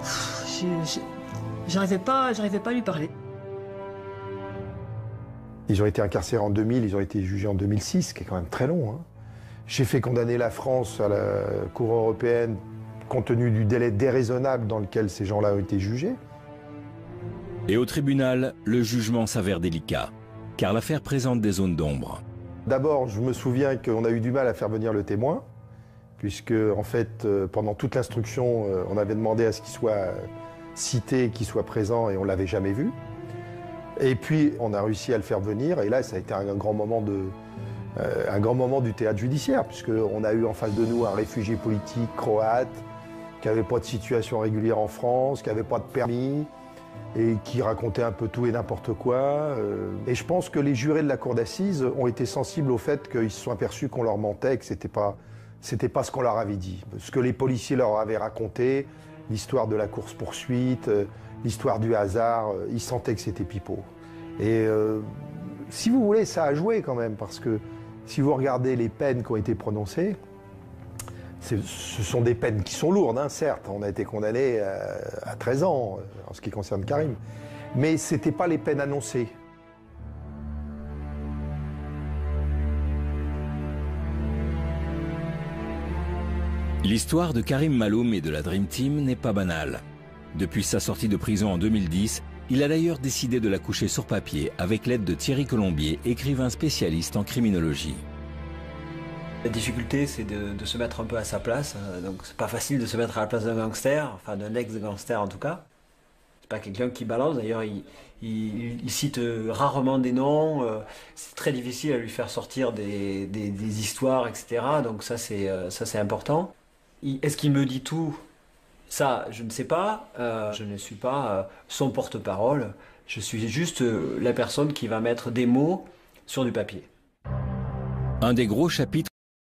j'ai, j'ai, j'arrivais pas, j'arrivais pas à lui parler. Il Ils ont été incarcérés en deux mille, ils ont été jugés en deux mille six, ce qui est quand même très long. Hein. J'ai fait condamner la France à la Cour européenne compte tenu du délai déraisonnable dans lequel ces gens-là ont été jugés. Et au tribunal, le jugement s'avère délicat, car l'affaire présente des zones d'ombre. D'abord, je me souviens qu'on a eu du mal à faire venir le témoin, puisque en fait, pendant toute l'instruction, on avait demandé à ce qu'il soit cité, qu'il soit présent, et on ne l'avait jamais vu. Et puis, on a réussi à le faire venir, et là, ça a été un grand moment, de, euh, un grand moment du théâtre judiciaire, puisqu'on a eu en face de nous un réfugié politique croate, qui n'avait pas de situation régulière en France, qui n'avait pas de permis, et qui racontait un peu tout et n'importe quoi. Et je pense que les jurés de la cour d'assises ont été sensibles au fait qu'ils se sont aperçus qu'on leur mentait, que c'était pas, c'était pas ce qu'on leur avait dit. Ce que les policiers leur avaient raconté, l'histoire de la course-poursuite, l'histoire du hasard, ils sentaient que c'était pipeau. Et euh, si vous voulez, ça a joué quand même, parce que si vous regardez les peines qui ont été prononcées, ce sont des peines qui sont lourdes, hein, certes. On a été condamné à, à treize ans en ce qui concerne Karim. Mais ce n'étaient pas les peines annoncées. L'histoire de Karim Maloum et de la Dream Team n'est pas banale. Depuis sa sortie de prison en deux mille dix, il a d'ailleurs décidé de la coucher sur papier avec l'aide de Thierry Colombier, écrivain spécialiste en criminologie. La difficulté, c'est de, de se mettre un peu à sa place. Donc, c'est pas facile de se mettre à la place d'un gangster, enfin d'un ex-gangster en tout cas. C'est pas quelqu'un qui balance. D'ailleurs, il, il, il cite rarement des noms. C'est très difficile à lui faire sortir des, des, des histoires, et cetera. Donc ça, c'est ça, c'est important. Est-ce qu'il me dit tout? Ça, je ne sais pas. Euh, je ne suis pas euh, son porte-parole. Je suis juste euh, la personne qui va mettre des mots sur du papier. Un des gros chapitres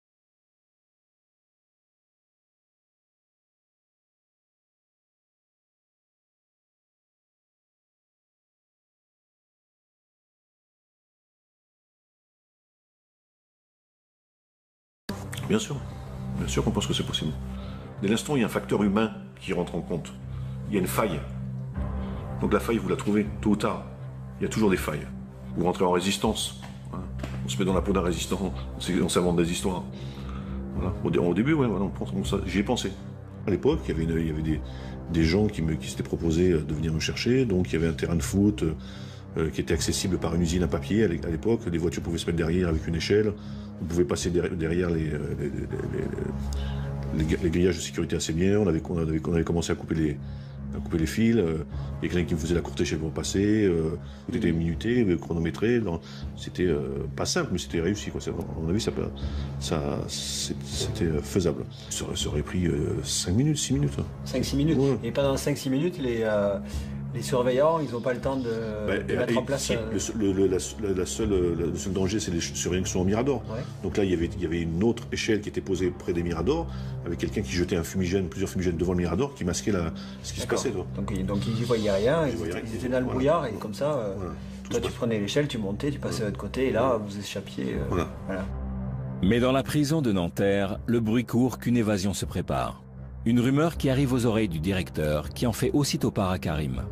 Bien sûr, bien sûr qu'on pense que c'est possible. Dès l'instant, il y a un facteur humain qui rentre en compte. Il y a une faille. Donc la faille, vous la trouvez tôt ou tard. Il y a toujours des failles. Vous rentrez en résistance. Hein. On se met dans la peau d'un résistant, on s'invente des histoires. Voilà. Au, au début, ouais, voilà, j'y ai pensé. À l'époque, il y avait, une, il y avait des, des gens qui, me, qui s'étaient proposés de venir me chercher. Donc il y avait un terrain de foot euh, qui était accessible par une usine à papier à l'époque. Les voitures pouvaient se mettre derrière avec une échelle. On pouvait passer derrière les, les, les, les, les grillages de sécurité assez bien. On avait, on avait, on avait commencé à couper les, à couper les fils. Il y a quelqu'un qui me faisait la courte échelle pour passer. Euh, tout était minuté, chronométré. C'était euh, pas simple, mais c'était réussi. Quoi. À mon avis, ça, ça, c'était faisable. Ça, ça aurait pris euh, cinq minutes, six minutes. cinq six minutes. Ouais. Et pendant cinq six minutes, les... Euh... Les surveillants, ils n'ont pas le temps de, bah, de mettre en place... Si, euh... le, le, la, la seule, le seul danger, c'est les surveillants qui sont au Mirador. Ouais. Donc là, il y, avait, il y avait une autre échelle qui était posée près des Miradors, avec quelqu'un qui jetait un fumigène, plusieurs fumigènes devant le Mirador, qui masquait la, ce qui se passait. Toi. Donc, donc ils n'y voyaient rien, ils, ils, étaient, ils étaient dans le voilà. brouillard, et comme ça, euh, voilà. toi tu prenais l'échelle, tu montais, tu passais voilà. de l'autre côté, et là, vous échappiez. Euh, voilà. Voilà. Mais dans la prison de Nanterre, le bruit court qu'une évasion se prépare. Une rumeur qui arrive aux oreilles du directeur, qui en fait aussitôt part à Karim.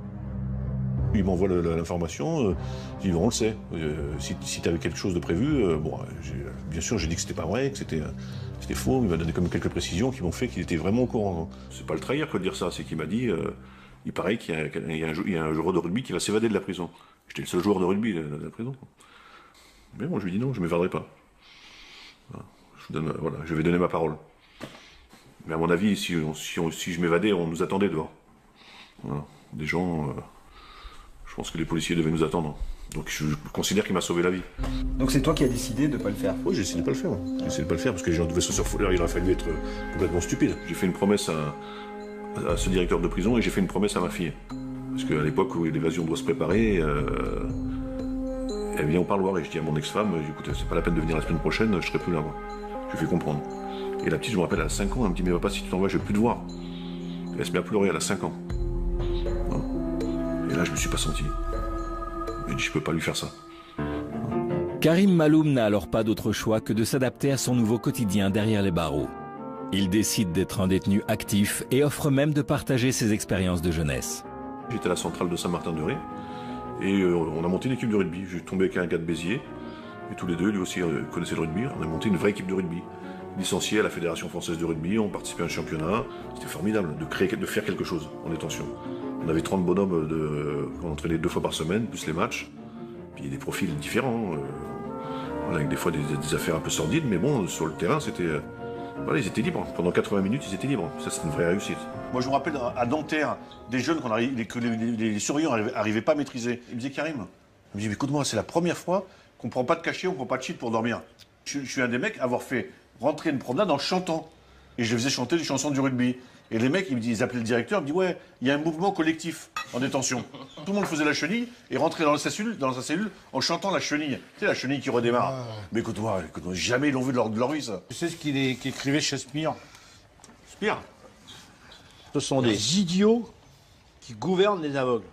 Il m'envoie l'information, euh, il dit on le sait, euh, si, si tu avais quelque chose de prévu, euh, bon, bien sûr j'ai dit que c'était pas vrai, que c'était faux, il m'a donné comme quelques précisions qui m'ont fait qu'il était vraiment au courant. C'est pas le trahir que de dire ça, c'est qu'il m'a dit, euh, il paraît qu'il y, y, y a un joueur de rugby qui va s'évader de la prison. J'étais le seul joueur de rugby de, de la prison. Mais bon, je lui dis non, je ne m'évaderai pas. Voilà. Je, donne, voilà, je vais donner ma parole. Mais à mon avis, si, on, si, on, si je m'évadais, on nous attendait dehors. Voilà. Des gens... Euh, Je pense que les policiers devaient nous attendre. Donc je considère qu'il m'a sauvé la vie. Donc c'est toi qui as décidé de ne pas le faire? Oui, j'ai décidé de ne pas le faire. J'ai décidé de ne pas le faire parce que les gens devaient se surfouler. Il aurait fallu être complètement stupide. J'ai fait une promesse à, à ce directeur de prison et j'ai fait une promesse à ma fille. Parce qu'à l'époque où l'évasion doit se préparer, euh, elle vient au parloir et je dis à mon ex-femme, écoute, c'est pas la peine de venir la semaine prochaine, je serai plus là. Moi. Je lui fais comprendre. Et la petite, je me rappelle, elle a cinq ans, elle me dit, mais papa, si tu t'en vas, je ne vais plus te voir. Et elle se met à pleurer, elle a cinq ans. Et là, je me suis pas senti. Je me dis, je peux pas lui faire ça. Karim Maloum n'a alors pas d'autre choix que de s'adapter à son nouveau quotidien derrière les barreaux. Il décide d'être un détenu actif et offre même de partager ses expériences de jeunesse. J'étais à la centrale de Saint-Martin-de-Ré Et euh, on a monté une équipe de rugby. J'ai tombé avec un gars de Béziers, et tous les deux, lui aussi, euh, connaissaient le rugby. On a monté une vraie équipe de rugby. Licencié à la Fédération Française de Rugby, on participait à un championnat. C'était formidable de, créer, de faire quelque chose en détention. On avait trente bonhommes de, qu'on entraînait deux fois par semaine, plus les matchs. Puis des profils différents, euh, voilà, avec des fois des, des affaires un peu sordides, mais bon, sur le terrain, c'était... Euh, voilà, ils étaient libres. Pendant quatre-vingts minutes, ils étaient libres. Ça, c'est une vraie réussite. Moi, je me rappelle à Nanterre, des jeunes qu'on arrive, que les, les, les surveillants n'arrivaient pas à maîtriser. Ils me disaient, Karim, il me dit, écoute-moi, c'est la première fois qu'on ne prend pas de cachet, on ne prend pas de shit pour dormir. Je, je suis un des mecs à avoir fait rentrer une promenade en chantant. Et je faisais chanter les chansons du rugby. Et les mecs, ils, me disent, ils appelaient le directeur, ils me disent, ouais, il y a un mouvement collectif en détention. Tout le monde faisait la chenille et rentrait dans sa cellule, dans sa cellule en chantant la chenille. Tu sais, la chenille qui redémarre. Ah. Mais écoute-moi, écoute-moi, jamais ils l'ont vu de leur, de leur vie, ça. Tu sais ce qu'il est, qu'il écrivait Shakespeare? Spire. Ce sont des idiots qui gouvernent les aveugles.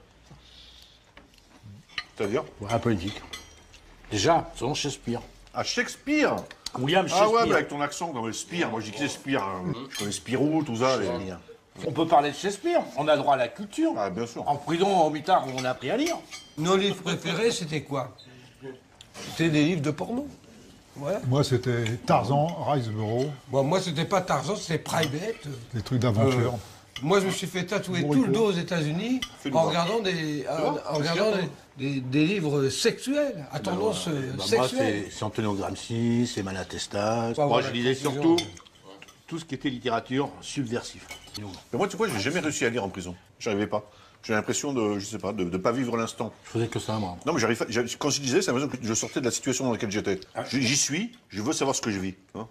C'est-à-dire? Ouais, politique. Déjà, selon Shakespeare. Ah, Shakespeare? William Shakespeare. Ah ouais, mais avec ton accent, non mais Spire, moi je dis que c'est Spire. Hein. Je connais Spirou, tout ça. Les... On peut parler de Shakespeare, on a droit à la culture. Ah, bien sûr. En prison, au mitard, on a appris à lire. Nos livres préférés, c'était quoi? C'était des livres de porno. Ouais. Moi, c'était Tarzan, Riceboro. Bon, moi, c'était pas Tarzan, c'était Private. Des trucs d'aventure. Euh, moi, je me suis fait tatouer bon, tout le dos aux États-Unis en regardant des, en, en regardant des, des, des livres sexuels, à tendance bah, bah, sexuelle. Moi, c'est Antonio Gramsci, c'est Malatesta. Moi, voilà, je lisais surtout tout ce qui était littérature subversive. Mais moi, tu vois, j'ai jamais réussi à lire en prison. J'arrivais pas. J'ai l'impression de, je sais pas, de ne pas vivre l'instant. Je faisais que ça, moi. Non, mais j'arrive. Quand je disais, c'est l'impression que je sortais de la situation dans laquelle j'étais. Ah. J'y suis, je veux savoir ce que je vis. Hein.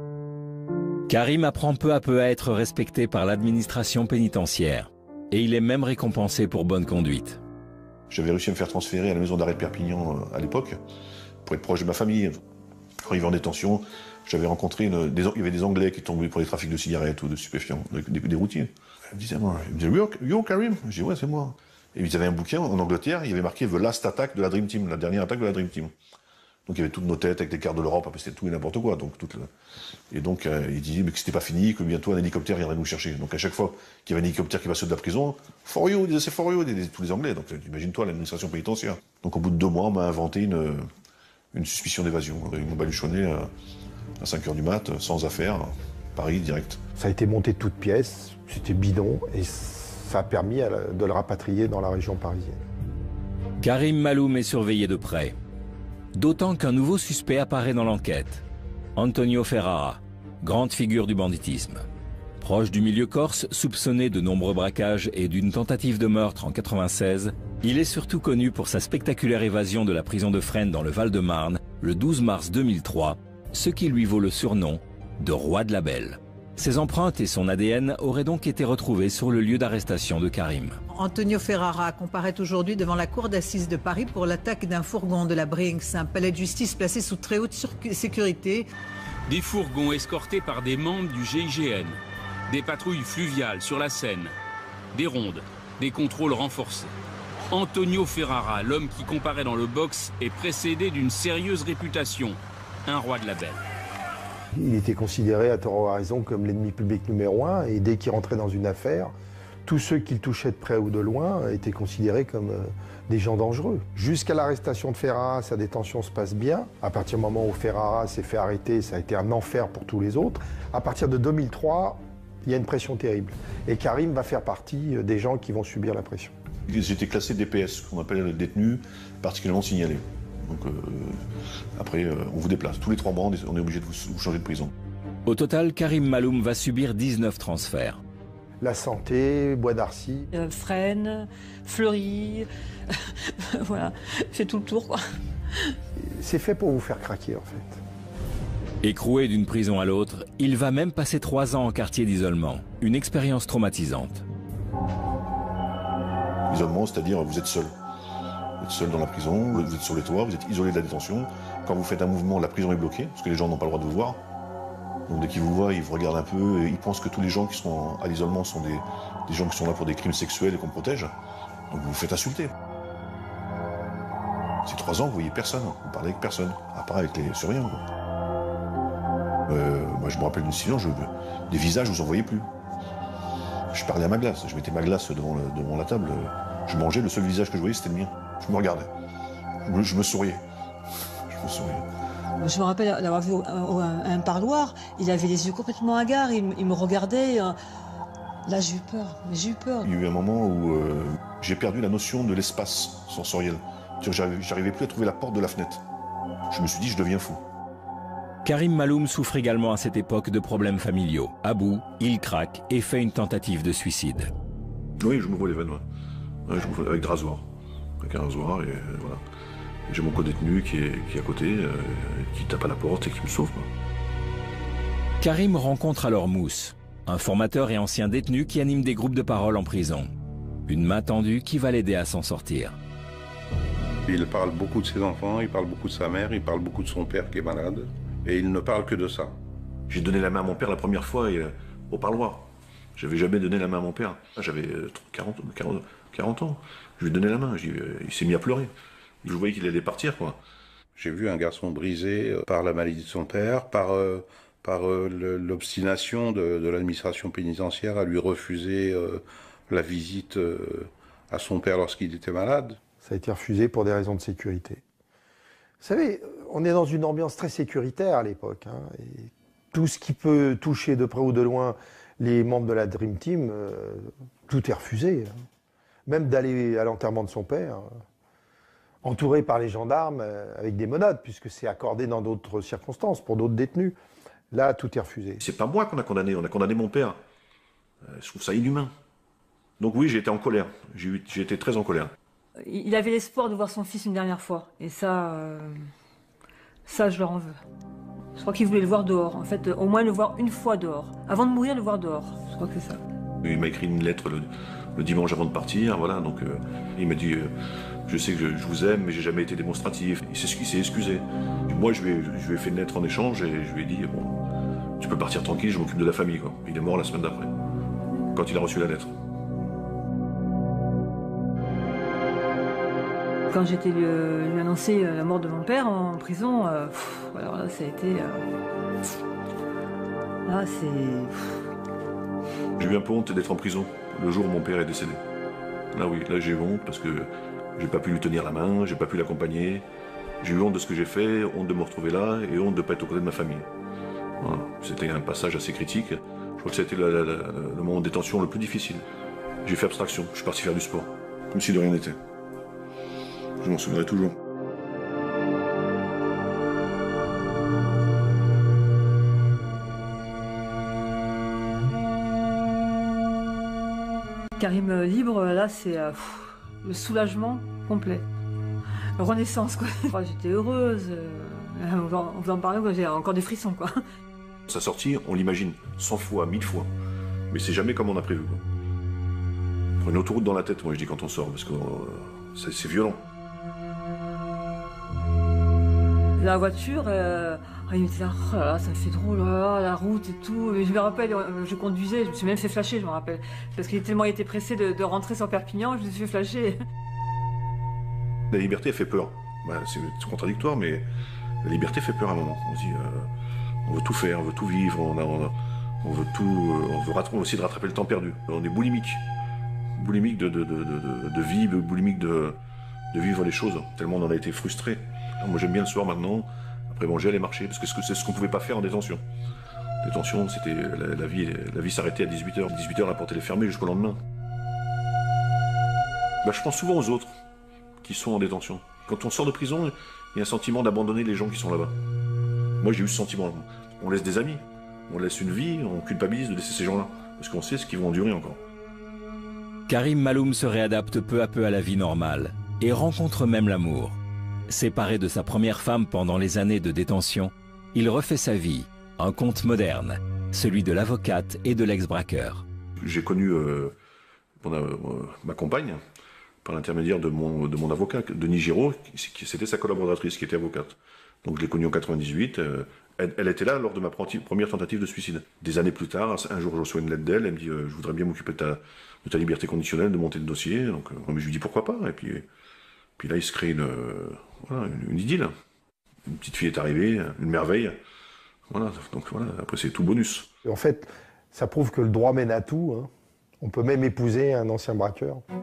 Karim apprend peu à peu à être respecté par l'administration pénitentiaire. Et il est même récompensé pour bonne conduite. J'avais réussi à me faire transférer à la maison d'arrêt de Perpignan à l'époque, pour être proche de ma famille. Quand il va en détention, j'avais rencontré, une, des, il y avait des Anglais qui tombaient pour les trafics de cigarettes ou de stupéfiants, des, des routiers. Ils me disaient, moi, ils me disaient, yo, yo Karim? Je dis, ouais, c'est moi. Et ils avaient un bouquin en Angleterre, il y avait marqué The Last Attack de la Dream Team, la dernière attaque de la Dream Team. Donc il y avait toutes nos têtes avec les cartes de l'Europe, c'était tout et n'importe quoi. Donc, toute le... Et donc euh, il disait mais que c'était pas fini, que bientôt un hélicoptère viendrait nous chercher. Donc à chaque fois qu'il y avait un hélicoptère qui passait de la prison, for you, il disait c'est for you, tous les Anglais. Donc imagine-toi l'administration pénitentiaire. Donc au bout de deux mois, on m'a inventé une, une suspicion d'évasion. Ils m'ont baluchonné à, à cinq heures du mat, sans affaire, Paris direct. Ça a été monté de toutes pièces, c'était bidon, et ça a permis à la, de le rapatrier dans la région parisienne. Karim Maloum est surveillé de près. D'autant qu'un nouveau suspect apparaît dans l'enquête. Antonio Ferrara, grande figure du banditisme. Proche du milieu corse, soupçonné de nombreux braquages et d'une tentative de meurtre en quatre-vingt-seize, il est surtout connu pour sa spectaculaire évasion de la prison de Fresnes dans le Val-de-Marne le douze mars deux mille trois, ce qui lui vaut le surnom de roi de la belle. Ses empreintes et son A D N auraient donc été retrouvés sur le lieu d'arrestation de Karim. Antonio Ferrara comparaît aujourd'hui devant la cour d'assises de Paris pour l'attaque d'un fourgon de la Brinks, un palais de justice placé sous très haute sécurité. Des fourgons escortés par des membres du G I G N, des patrouilles fluviales sur la Seine, des rondes, des contrôles renforcés. Antonio Ferrara, l'homme qui comparaît dans le box, est précédé d'une sérieuse réputation, un roi de la belle. Il était considéré à tort ou à raison comme l'ennemi public numéro un, et dès qu'il rentrait dans une affaire, tous ceux qu'il touchait de près ou de loin étaient considérés comme euh, des gens dangereux. Jusqu'à l'arrestation de Ferrara, sa détention se passe bien. À partir du moment où Ferrara s'est fait arrêter, ça a été un enfer pour tous les autres. À partir de deux mille trois, il y a une pression terrible. Et Karim va faire partie des gens qui vont subir la pression. J'étais classé D P S, qu'on appelle détenu particulièrement signalé. Donc euh, après, euh, on vous déplace. Tous les trois mois, on est, on est obligé de vous, vous changer de prison. Au total, Karim Maloum va subir dix-neuf transferts. La Santé, Bois d'Arcy. Euh, Fresnes, Fleury, voilà, fait tout le tour, quoi. C'est fait pour vous faire craquer, en fait. Écroué d'une prison à l'autre, il va même passer trois ans en quartier d'isolement. Une expérience traumatisante. L'isolement, c'est-à-dire vous êtes seul. Vous êtes seul dans la prison, vous êtes sur les toits, vous êtes isolé de la détention. Quand vous faites un mouvement, la prison est bloquée, parce que les gens n'ont pas le droit de vous voir. Donc dès qu'ils vous voient, ils vous regardent un peu, et ils pensent que tous les gens qui sont à l'isolement sont des, des gens qui sont là pour des crimes sexuels et qu'on protège. Donc vous vous faites insulter. Ces trois ans, vous voyez personne, vous parlez avec personne, à part avec les surveillants. Euh, moi je me rappelle d'une situation, je, des visages, vous en voyez plus. Je parlais à ma glace, je mettais ma glace devant, le, devant la table, je mangeais, le seul visage que je voyais c'était le mien. Je me regardais. Je me, je me souriais. Je me souriais. Je me rappelle l'avoir vu à un parloir, il avait les yeux complètement hagards, il, il me regardait. Là, j'ai eu peur, mais j'ai eu peur. Il y a eu un moment où euh, j'ai perdu la notion de l'espace sensoriel. J'arrivais plus à trouver la porte de la fenêtre. Je me suis dit, je deviens fou. Karim Maloum souffre également à cette époque de problèmes familiaux. À bout, il craque et fait une tentative de suicide. Oui, je me vois les veines, ouais. Ouais, je me vois avec des rasoirs. Avec un rasoir, et euh, voilà. J'ai mon co-détenu qui est, qui est à côté, euh, qui tape à la porte et qui me sauve, quoi. Karim rencontre alors Mousse, un formateur et ancien détenu qui anime des groupes de parole en prison. Une main tendue qui va l'aider à s'en sortir. Il parle beaucoup de ses enfants, il parle beaucoup de sa mère, il parle beaucoup de son père qui est malade. Et il ne parle que de ça. J'ai donné la main à mon père la première fois et, euh, au parloir. J'avais jamais donné la main à mon père. J'avais euh, quarante, quarante, quarante ans. Je lui ai donné la main. Euh, il s'est mis à pleurer. Je voyais qu'il allait partir, quoi. J'ai vu un garçon brisé euh, par la maladie de son père, par, euh, par euh, l'obstination de, de l'administration pénitentiaire à lui refuser euh, la visite euh, à son père lorsqu'il était malade. Ça a été refusé pour des raisons de sécurité. Vous savez, on est dans une ambiance très sécuritaire à l'époque. Hein, et tout ce qui peut toucher de près ou de loin les membres de la Dream Team, euh, tout est refusé. Hein. Même d'aller à l'enterrement de son père, euh, entouré par les gendarmes euh, avec des menottes, puisque c'est accordé dans d'autres circonstances, pour d'autres détenus. Là, tout est refusé. C'est pas moi qu'on a condamné, on a condamné mon père. Euh, je trouve ça inhumain. Donc oui, j'ai été en colère. J'ai j'ai été très en colère. Il avait l'espoir de voir son fils une dernière fois. Et ça, euh, ça, je leur en veux. Je crois qu'il voulait le voir dehors. En fait, au moins le voir une fois dehors. Avant de mourir, le voir dehors. Je crois que c'est ça. Il m'a écrit une lettre le, le dimanche avant de partir. Voilà, donc euh, il m'a dit euh, je sais que je, je vous aime, mais j'ai jamais été démonstratif. Il s'est excusé. Et moi, je lui, ai, je lui ai fait une lettre en échange et je lui ai dit bon, tu peux partir tranquille, je m'occupe de la famille, quoi. Il est mort la semaine d'après, quand il a reçu la lettre. Quand j'étais lui, lui annoncer la mort de mon père en prison, euh, pff, alors là, ça a été... Euh, là, c'est... J'ai eu un peu honte d'être en prison le jour où mon père est décédé. Là, oui, là, j'ai eu honte parce que j'ai pas pu lui tenir la main, j'ai pas pu l'accompagner. J'ai eu honte de ce que j'ai fait, honte de me retrouver là et honte de ne pas être aux côtés de ma famille. Voilà. C'était un passage assez critique. Je crois que c'était le, le, le moment de détention le plus difficile. J'ai fait abstraction, je suis parti faire du sport, comme si de rien n'était. Je m'en souviendrai toujours. Karim libre, là, c'est euh, le soulagement complet. Renaissance, quoi. Enfin, j'étais heureuse. Euh, on vous en parler, j'ai encore des frissons, quoi. Sa sortie, on l'imagine cent fois, mille fois. Mais c'est jamais comme on a prévu, quoi. Une autoroute dans la tête, moi, je dis, quand on sort, parce que euh, c'est violent. La voiture, euh, il me disait, oh là là, ça me fait drôle, là, la route et tout. Et je me rappelle, je conduisais, je me suis même fait flasher, je me rappelle. Parce qu'il a tellement été pressé de, de rentrer sur Perpignan, je me suis fait flasher. La liberté, elle fait peur. Ben, c'est contradictoire, mais la liberté fait peur à un moment. On se dit, euh, on veut tout faire, on veut tout vivre, on, a, on, a, on veut tout, euh, on veut aussi de rattraper le temps perdu. On est boulimique. Boulimique de, de, de, de, de vie, boulimique de, de vivre les choses, tellement on en a été frustré. Moi j'aime bien le soir maintenant, après manger, aller marcher, parce que c'est ce qu'on ne pouvait pas faire en détention. Détention, c'était la, la vie, la vie s'arrêtait à dix-huit heures. dix-huit heures, la porte elle est fermée jusqu'au lendemain. Ben, je pense souvent aux autres qui sont en détention. Quand on sort de prison, il y a un sentiment d'abandonner les gens qui sont là-bas. Moi j'ai eu ce sentiment. On laisse des amis, on laisse une vie, on culpabilise de laisser ces gens-là, parce qu'on sait ce qu'ils vont endurer encore. Karim Maloum se réadapte peu à peu à la vie normale et rencontre même l'amour. Séparé de sa première femme pendant les années de détention, il refait sa vie, un conte moderne, celui de l'avocate et de l'ex-braqueur. J'ai connu euh, mon, euh, ma compagne par l'intermédiaire de mon, de mon avocat, Denis Giraud, c'était sa collaboratrice qui était avocate. Donc je l'ai connue en quatre-vingt-dix-huit, euh, elle, elle était là lors de ma première tentative de suicide. Des années plus tard, un jour je reçois une lettre d'elle, elle me dit euh, « je voudrais bien m'occuper de ta, de ta liberté conditionnelle, de monter le dossier ». Donc euh, je lui dis « pourquoi pas ?» Et puis, puis là il se crée une, euh, voilà, une, une idylle. Une petite fille est arrivée, une merveille. Voilà, donc voilà, après c'est tout bonus. En fait, ça prouve que le droit mène à tout. Hein. On peut même épouser un ancien braqueur.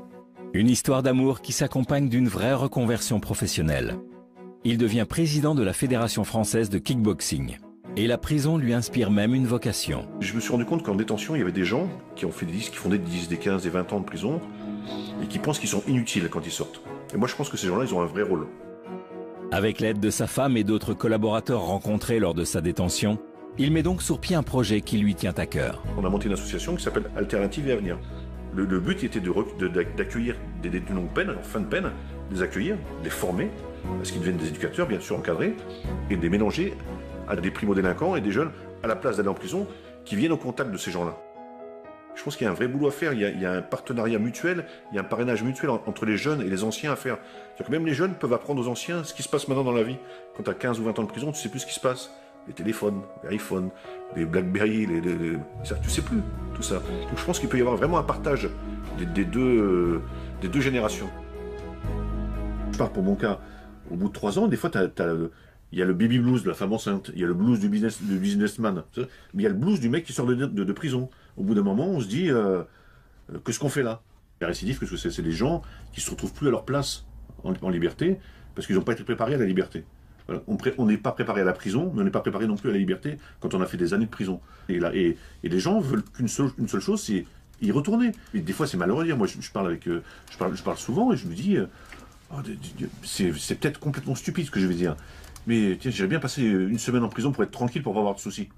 Une histoire d'amour qui s'accompagne d'une vraie reconversion professionnelle. Il devient président de la Fédération française de kickboxing. Et la prison lui inspire même une vocation. Je me suis rendu compte qu'en détention, il y avait des gens qui ont fait des dix, qui font des dix, des quinze, des vingt ans de prison et qui pensent qu'ils sont inutiles quand ils sortent. Et moi, je pense que ces gens-là, ils ont un vrai rôle. Avec l'aide de sa femme et d'autres collaborateurs rencontrés lors de sa détention, il met donc sur pied un projet qui lui tient à cœur. On a monté une association qui s'appelle Alternatives et Avenir. Le, le but était d'accueillir de, de, des détenus de longue peine, en fin de peine, de les accueillir, de les former, à ce qu'ils deviennent des éducateurs, bien sûr encadrés, et de les mélanger à des primo-délinquants et des jeunes, à la place d'aller en prison, qui viennent au contact de ces gens-là. Je pense qu'il y a un vrai boulot à faire, il y a, il y a un partenariat mutuel, il y a un parrainage mutuel entre les jeunes et les anciens à faire. C'est-à-dire que même les jeunes peuvent apprendre aux anciens ce qui se passe maintenant dans la vie. Quand tu as quinze ou vingt ans de prison, tu ne sais plus ce qui se passe. Les téléphones, les iPhones, les Blackberry, les, les, les... tu ne sais plus tout ça. Donc je pense qu'il peut y avoir vraiment un partage des, des, deux, euh, des deux générations. Je parle pour mon cas, au bout de trois ans, des fois, tu as, t'as, il y a le baby blues de la femme enceinte, il y a le blues du, business, du businessman, mais il y a le blues du mec qui sort de, de, de prison. Au bout d'un moment, on se dit, euh, euh, qu'est-ce qu'on fait là? La récidive, qu'est-ce que c'est? C'est des gens qui ne se retrouvent plus à leur place en, en liberté, parce qu'ils n'ont pas été préparés à la liberté. Voilà. On n'est pas préparé à la prison, mais on n'est pas préparé non plus à la liberté quand on a fait des années de prison. Et, là, et, et les gens veulent qu'une seule, une seule chose, c'est y retourner. Et des fois, c'est malheureux à dire. Moi, je, je, parle avec, euh, je, parle, je parle souvent et je me dis, euh, oh, c'est peut-être complètement stupide ce que je vais dire. Mais tiens, j'aimerais bien passer une semaine en prison pour être tranquille, pour pas avoir de soucis.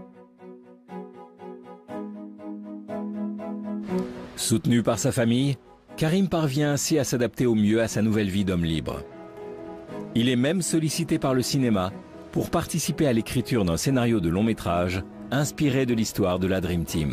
Soutenu par sa famille, Karim parvient ainsi à s'adapter au mieux à sa nouvelle vie d'homme libre. Il est même sollicité par le cinéma pour participer à l'écriture d'un scénario de long métrage inspiré de l'histoire de la Dream Team.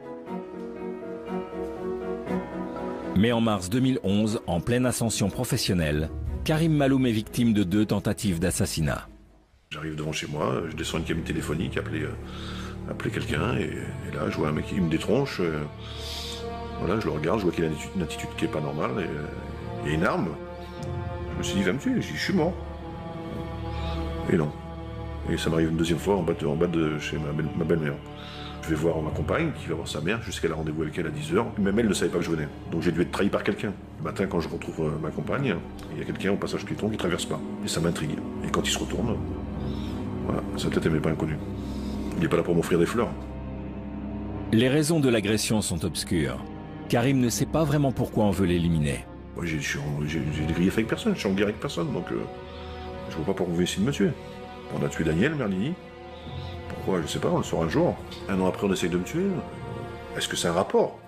Mais en mars deux mille onze, en pleine ascension professionnelle, Karim Maloum est victime de deux tentatives d'assassinat. J'arrive devant chez moi, je descends une cabine téléphonique, appeler, euh, appeler quelqu'un, et, et là je vois un mec qui me détronche. Euh, voilà, je le regarde, je vois qu'il a une attitude qui n'est pas normale, et euh, il y a une arme. Je me suis dit, il va me tuer, je dis, je suis mort. Et non. Et ça m'arrive une deuxième fois en bas de, en bas de chez ma, ma belle-mère. Je vais voir ma compagne, qui va voir sa mère, je sais qu'elle a rendez-vous avec elle à dix heures. Même elle ne savait pas que je venais. Donc j'ai dû être trahi par quelqu'un. Le matin, quand je retrouve euh, ma compagne, il y a quelqu'un au passage piéton qui ne traverse pas. Et ça m'intrigue. Et quand il se retourne, voilà, sa tête n'est pas inconnue. Il n'est pas là pour m'offrir des fleurs. Les raisons de l'agression sont obscures. Karim ne sait pas vraiment pourquoi on veut l'éliminer. Moi, j'ai des griefs avec personne, je suis en guerre avec personne, donc euh, je vois pas pourquoi vous voulez essayer de me tuer. On a tué Daniel Merlini. Pourquoi? Je sais pas, on le saura un jour. Un an après, on essaye de me tuer. Est-ce que c'est un rapport?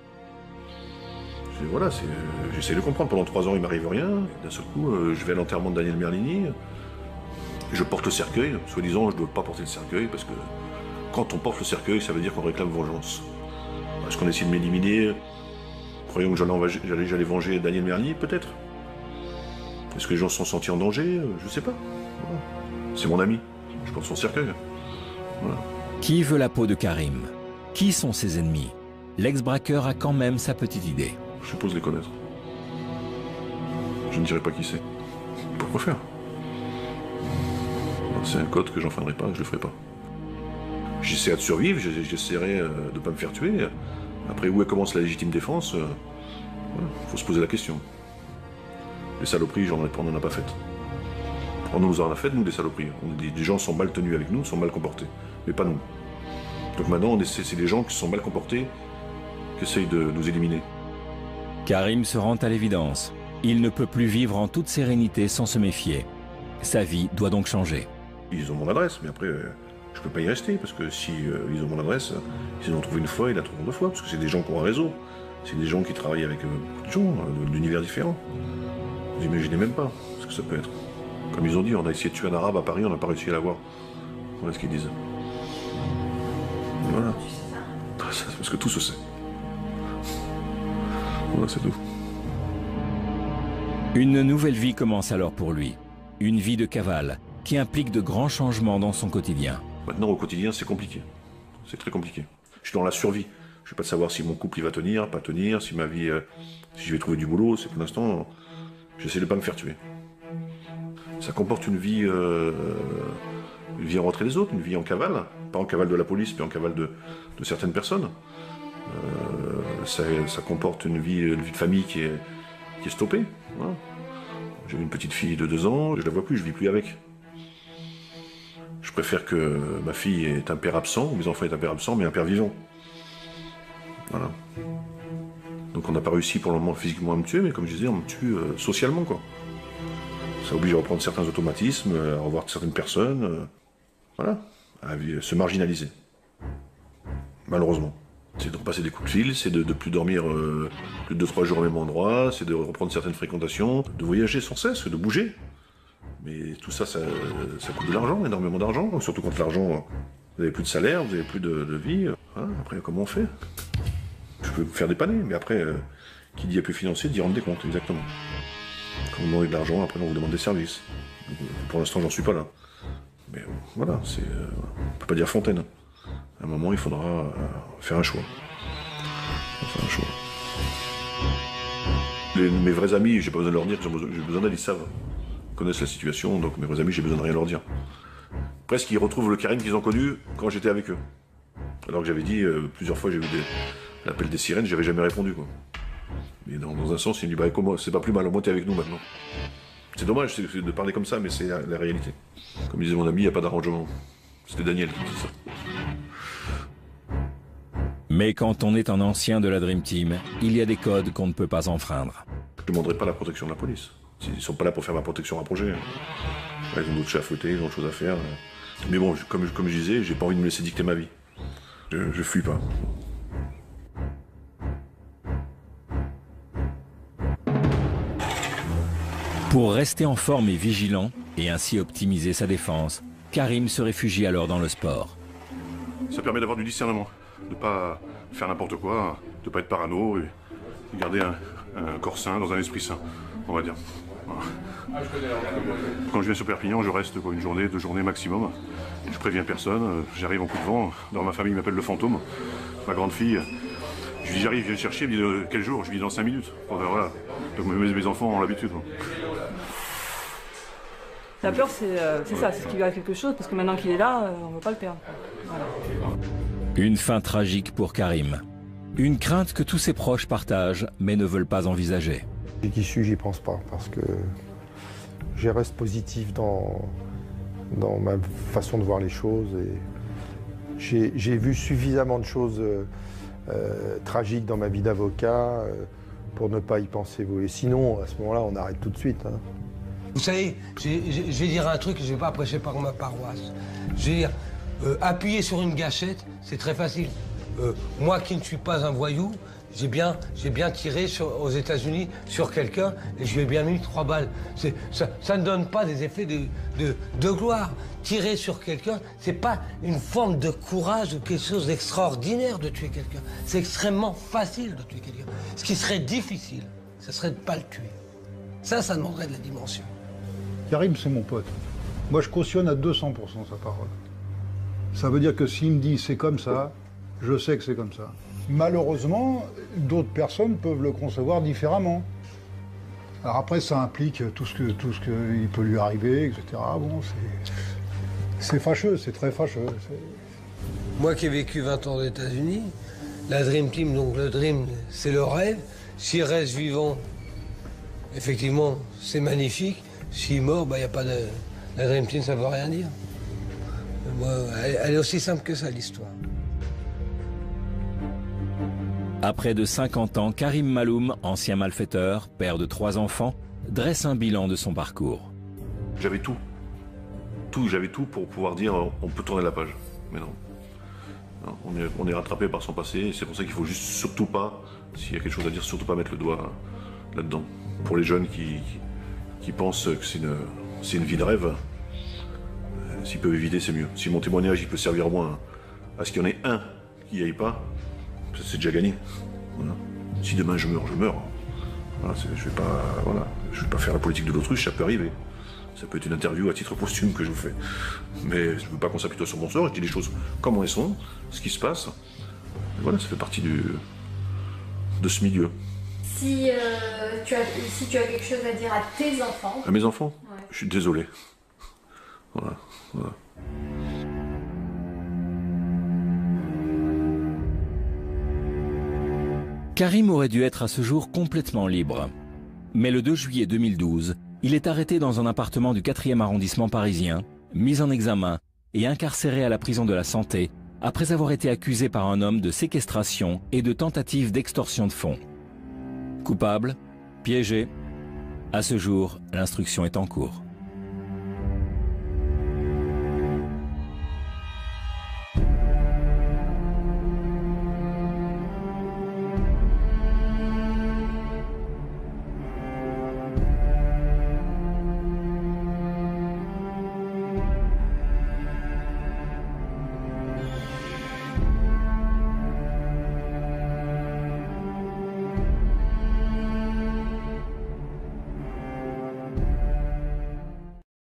Voilà, euh, j'essaie de comprendre. Pendant trois ans, il m'arrive rien. D'un seul coup, euh, je vais à l'enterrement de Daniel Merlini. Je porte le cercueil. Soi-disant, je ne dois pas porter le cercueil parce que quand on porte le cercueil, ça veut dire qu'on réclame vengeance. Est-ce qu'on essaie de m'éliminer? Croyons que j'allais venger Daniel Merlini, peut-être? Est-ce que les gens se sont sentis en danger? Je sais pas. Voilà. C'est mon ami. Je porte son cercueil. Voilà. Qui veut la peau de Karim? Qui sont ses ennemis? L'ex-braqueur a quand même sa petite idée. Je suppose les connaître. Je ne dirai pas qui c'est. Pourquoi faire? C'est un code que j'enfreinerai pas, je le ferai pas. J'essaierai de survivre, j'essaierai de ne pas me faire tuer. Après, où commence la légitime défense? Il voilà, faut se poser la question. Les saloperies, on n'en a pas faites. On nous en a fait, nous, des saloperies. Des, des gens sont mal tenus avec nous, sont mal comportés. Mais pas nous. Donc maintenant, c'est des gens qui sont mal comportés qui essayent de nous éliminer. Karim se rend à l'évidence. Il ne peut plus vivre en toute sérénité sans se méfier. Sa vie doit donc changer. Ils ont mon adresse, mais après, euh, je peux pas y rester, parce que si euh, ils ont mon adresse, s'ils l'ont trouvé une fois, ils la trouveront deux fois, parce que c'est des gens qui ont un réseau. C'est des gens qui travaillent avec euh, beaucoup de gens, euh, d'univers différents. Vous imaginez même pas ce que ça peut être. Comme ils ont dit, on a essayé de tuer un arabe à Paris, on n'a pas réussi à l'avoir. Voilà ce qu'ils disent. Voilà. Parce que tout se sait. Voilà, c'est tout. Une nouvelle vie commence alors pour lui. Une vie de cavale qui implique de grands changements dans son quotidien. Maintenant, au quotidien, c'est compliqué. C'est très compliqué. Je suis dans la survie. Je ne vais pas savoir si mon couple il va tenir, pas tenir, si ma vie, euh, si je vais trouver du boulot. C'est pour l'instant, j'essaie de ne pas me faire tuer. Ça comporte une vie, euh, une vie en retrait des autres, une vie en cavale. Pas en cavale de la police, mais en cavale de, de certaines personnes. Euh, ça, ça comporte une vie, une vie de famille qui est, qui est stoppée. Voilà. J'ai une petite fille de deux ans, je la vois plus, je vis plus avec. Je préfère que ma fille ait un père absent, ou mes enfants aient un père absent, mais un père vivant. Voilà. Donc on n'a pas réussi pour le moment physiquement à me tuer, mais comme je disais, on me tue euh, socialement, quoi. Ça oblige à reprendre certains automatismes, à revoir certaines personnes, euh, voilà, à se marginaliser. Malheureusement. C'est de repasser des coups de fil, c'est de ne plus dormir euh, plus de deux trois jours au même endroit, c'est de reprendre certaines fréquentations, de voyager sans cesse, de bouger. Mais tout ça, ça, ça coûte de l'argent, énormément d'argent. Surtout quand l'argent, vous n'avez plus de salaire, vous n'avez plus de, de vie. Hein, après, comment on fait? Je peux vous faire dépanner, mais après, euh, qui dit appui financier dit rendre des comptes, exactement. Quand vous demandez de l'argent, après on vous demande des services. Donc, pour l'instant, j'en suis pas là. Mais euh, voilà, c'est, euh, on peut pas dire Fontaine. À un moment, il faudra euh, faire un choix. Faire un choix. Les, mes vrais amis, j'ai pas besoin de leur dire, j'ai besoin, besoin d'aide, ils savent. Ils connaissent la situation, donc mes vrais amis, j'ai besoin de rien leur dire. Presque, ils retrouvent le Karim qu'ils ont connu quand j'étais avec eux. Alors que j'avais dit, euh, plusieurs fois, j'ai vu des, l'appel des sirènes, j'avais jamais répondu, quoi. Mais dans, dans un sens, il me dit, bah, comment, c'est pas plus mal, au moins t'es avec nous maintenant. C'est dommage de parler comme ça, mais c'est la, la réalité. Comme disait mon ami, il n'y a pas d'arrangement. C'était Daniel qui disait ça. Mais quand on est un ancien de la Dream Team, il y a des codes qu'on ne peut pas enfreindre. Je ne demanderai pas la protection de la police. Ils ne sont pas là pour faire ma protection rapprochée. Ils ont d'autres chats à fouetter, ils ont d'autres choses à faire. Mais bon, comme, comme je disais, j'ai pas envie de me laisser dicter ma vie. Je, je fuis pas. Pour rester en forme et vigilant, et ainsi optimiser sa défense, Karim se réfugie alors dans le sport. Ça permet d'avoir du discernement, de ne pas faire n'importe quoi, de ne pas être parano, et de garder un, un corps sain dans un esprit sain, on va dire. Voilà. Quand je viens sur Perpignan, je reste quoi, une journée, deux journées maximum. Je préviens personne, j'arrive en coup de vent. Dans ma famille, ils m'appellent le fantôme. Ma grande fille, je lui dis j'arrive, je viens le chercher, elle me dit euh, quel jour? Je lui dis dans cinq minutes. Enfin, voilà. Donc mes, mes enfants ont l'habitude. La peur, c'est euh, ça, c'est ce qui lui arrive quelque chose, parce que maintenant qu'il est là, euh, on ne veut pas le perdre. Voilà. Une fin tragique pour Karim. Une crainte que tous ses proches partagent, mais ne veulent pas envisager. Qui suis, j'y pense pas, parce que je reste positif dans, dans ma façon de voir les choses. Et j'ai vu suffisamment de choses euh, euh, tragiques dans ma vie d'avocat euh, pour ne pas y penser. Et sinon, à ce moment-là, on arrête tout de suite. Hein. Vous savez, je vais dire un truc que je ne vais pas prêcher par ma paroisse. Je vais dire, euh, appuyer sur une gâchette, c'est très facile. Euh, moi qui ne suis pas un voyou, j'ai bien, j'ai bien tiré sur, aux États-Unis sur quelqu'un et je lui ai bien mis trois balles. Ça, ça ne donne pas des effets de, de, de gloire. Tirer sur quelqu'un, c'est pas une forme de courage ou quelque chose d'extraordinaire de tuer quelqu'un. C'est extrêmement facile de tuer quelqu'un. Ce qui serait difficile, ce serait de ne pas le tuer. Ça, ça demanderait de la dimension. Karim, c'est mon pote. Moi, je cautionne à deux cents pour cent sa parole. Ça veut dire que s'il me dit c'est comme ça, je sais que c'est comme ça. Malheureusement, d'autres personnes peuvent le concevoir différemment. Alors après, ça implique tout ce que, tout ce qu'il peut lui arriver, et cetera. Bon, c'est fâcheux, c'est très fâcheux. Moi qui ai vécu vingt ans aux États-Unis, la Dream Team, donc le Dream, c'est le rêve. S'il reste vivant, effectivement, c'est magnifique. S'il est mort, il bah, n'y a pas de... La Dream Team, ça ne veut rien dire. Moi, elle, elle est aussi simple que ça, l'histoire. Après de cinquante ans, Karim Maloum, ancien malfaiteur, père de trois enfants, dresse un bilan de son parcours. J'avais tout. Tout, j'avais tout pour pouvoir dire on peut tourner la page. Mais non. non on, est, on est rattrapé par son passé et c'est pour ça qu'il faut juste surtout pas, s'il y a quelque chose à dire, surtout pas mettre le doigt là-dedans. Pour les jeunes qui, qui, qui pensent que c'est une, c'est une vie de rêve, euh, s'ils peuvent éviter, c'est mieux. Si mon témoignage il peut servir au moins à ce qu'il y en ait un qui n'y aille pas, c'est déjà gagné. Voilà. Si demain je meurs, je meurs. Voilà, je vais pas, voilà, je vais pas faire la politique de l'autruche, ça peut arriver. Ça peut être une interview à titre posthume que je vous fais. Mais je ne veux pas qu'on s'apitoie sur mon sort, je dis les choses comme elles sont, ce qui se passe. Et voilà, ça fait partie du, de ce milieu. Si, euh, tu as, si tu as quelque chose à dire à tes enfants... À mes enfants ouais. Je suis désolé. Voilà, voilà. Karim aurait dû être à ce jour complètement libre. Mais le deux juillet deux mille douze, il est arrêté dans un appartement du quatrième arrondissement parisien, mis en examen et incarcéré à la prison de la Santé après avoir été accusé par un homme de séquestration et de tentative d'extorsion de fonds. Coupable, piégé. À ce jour, l'instruction est en cours.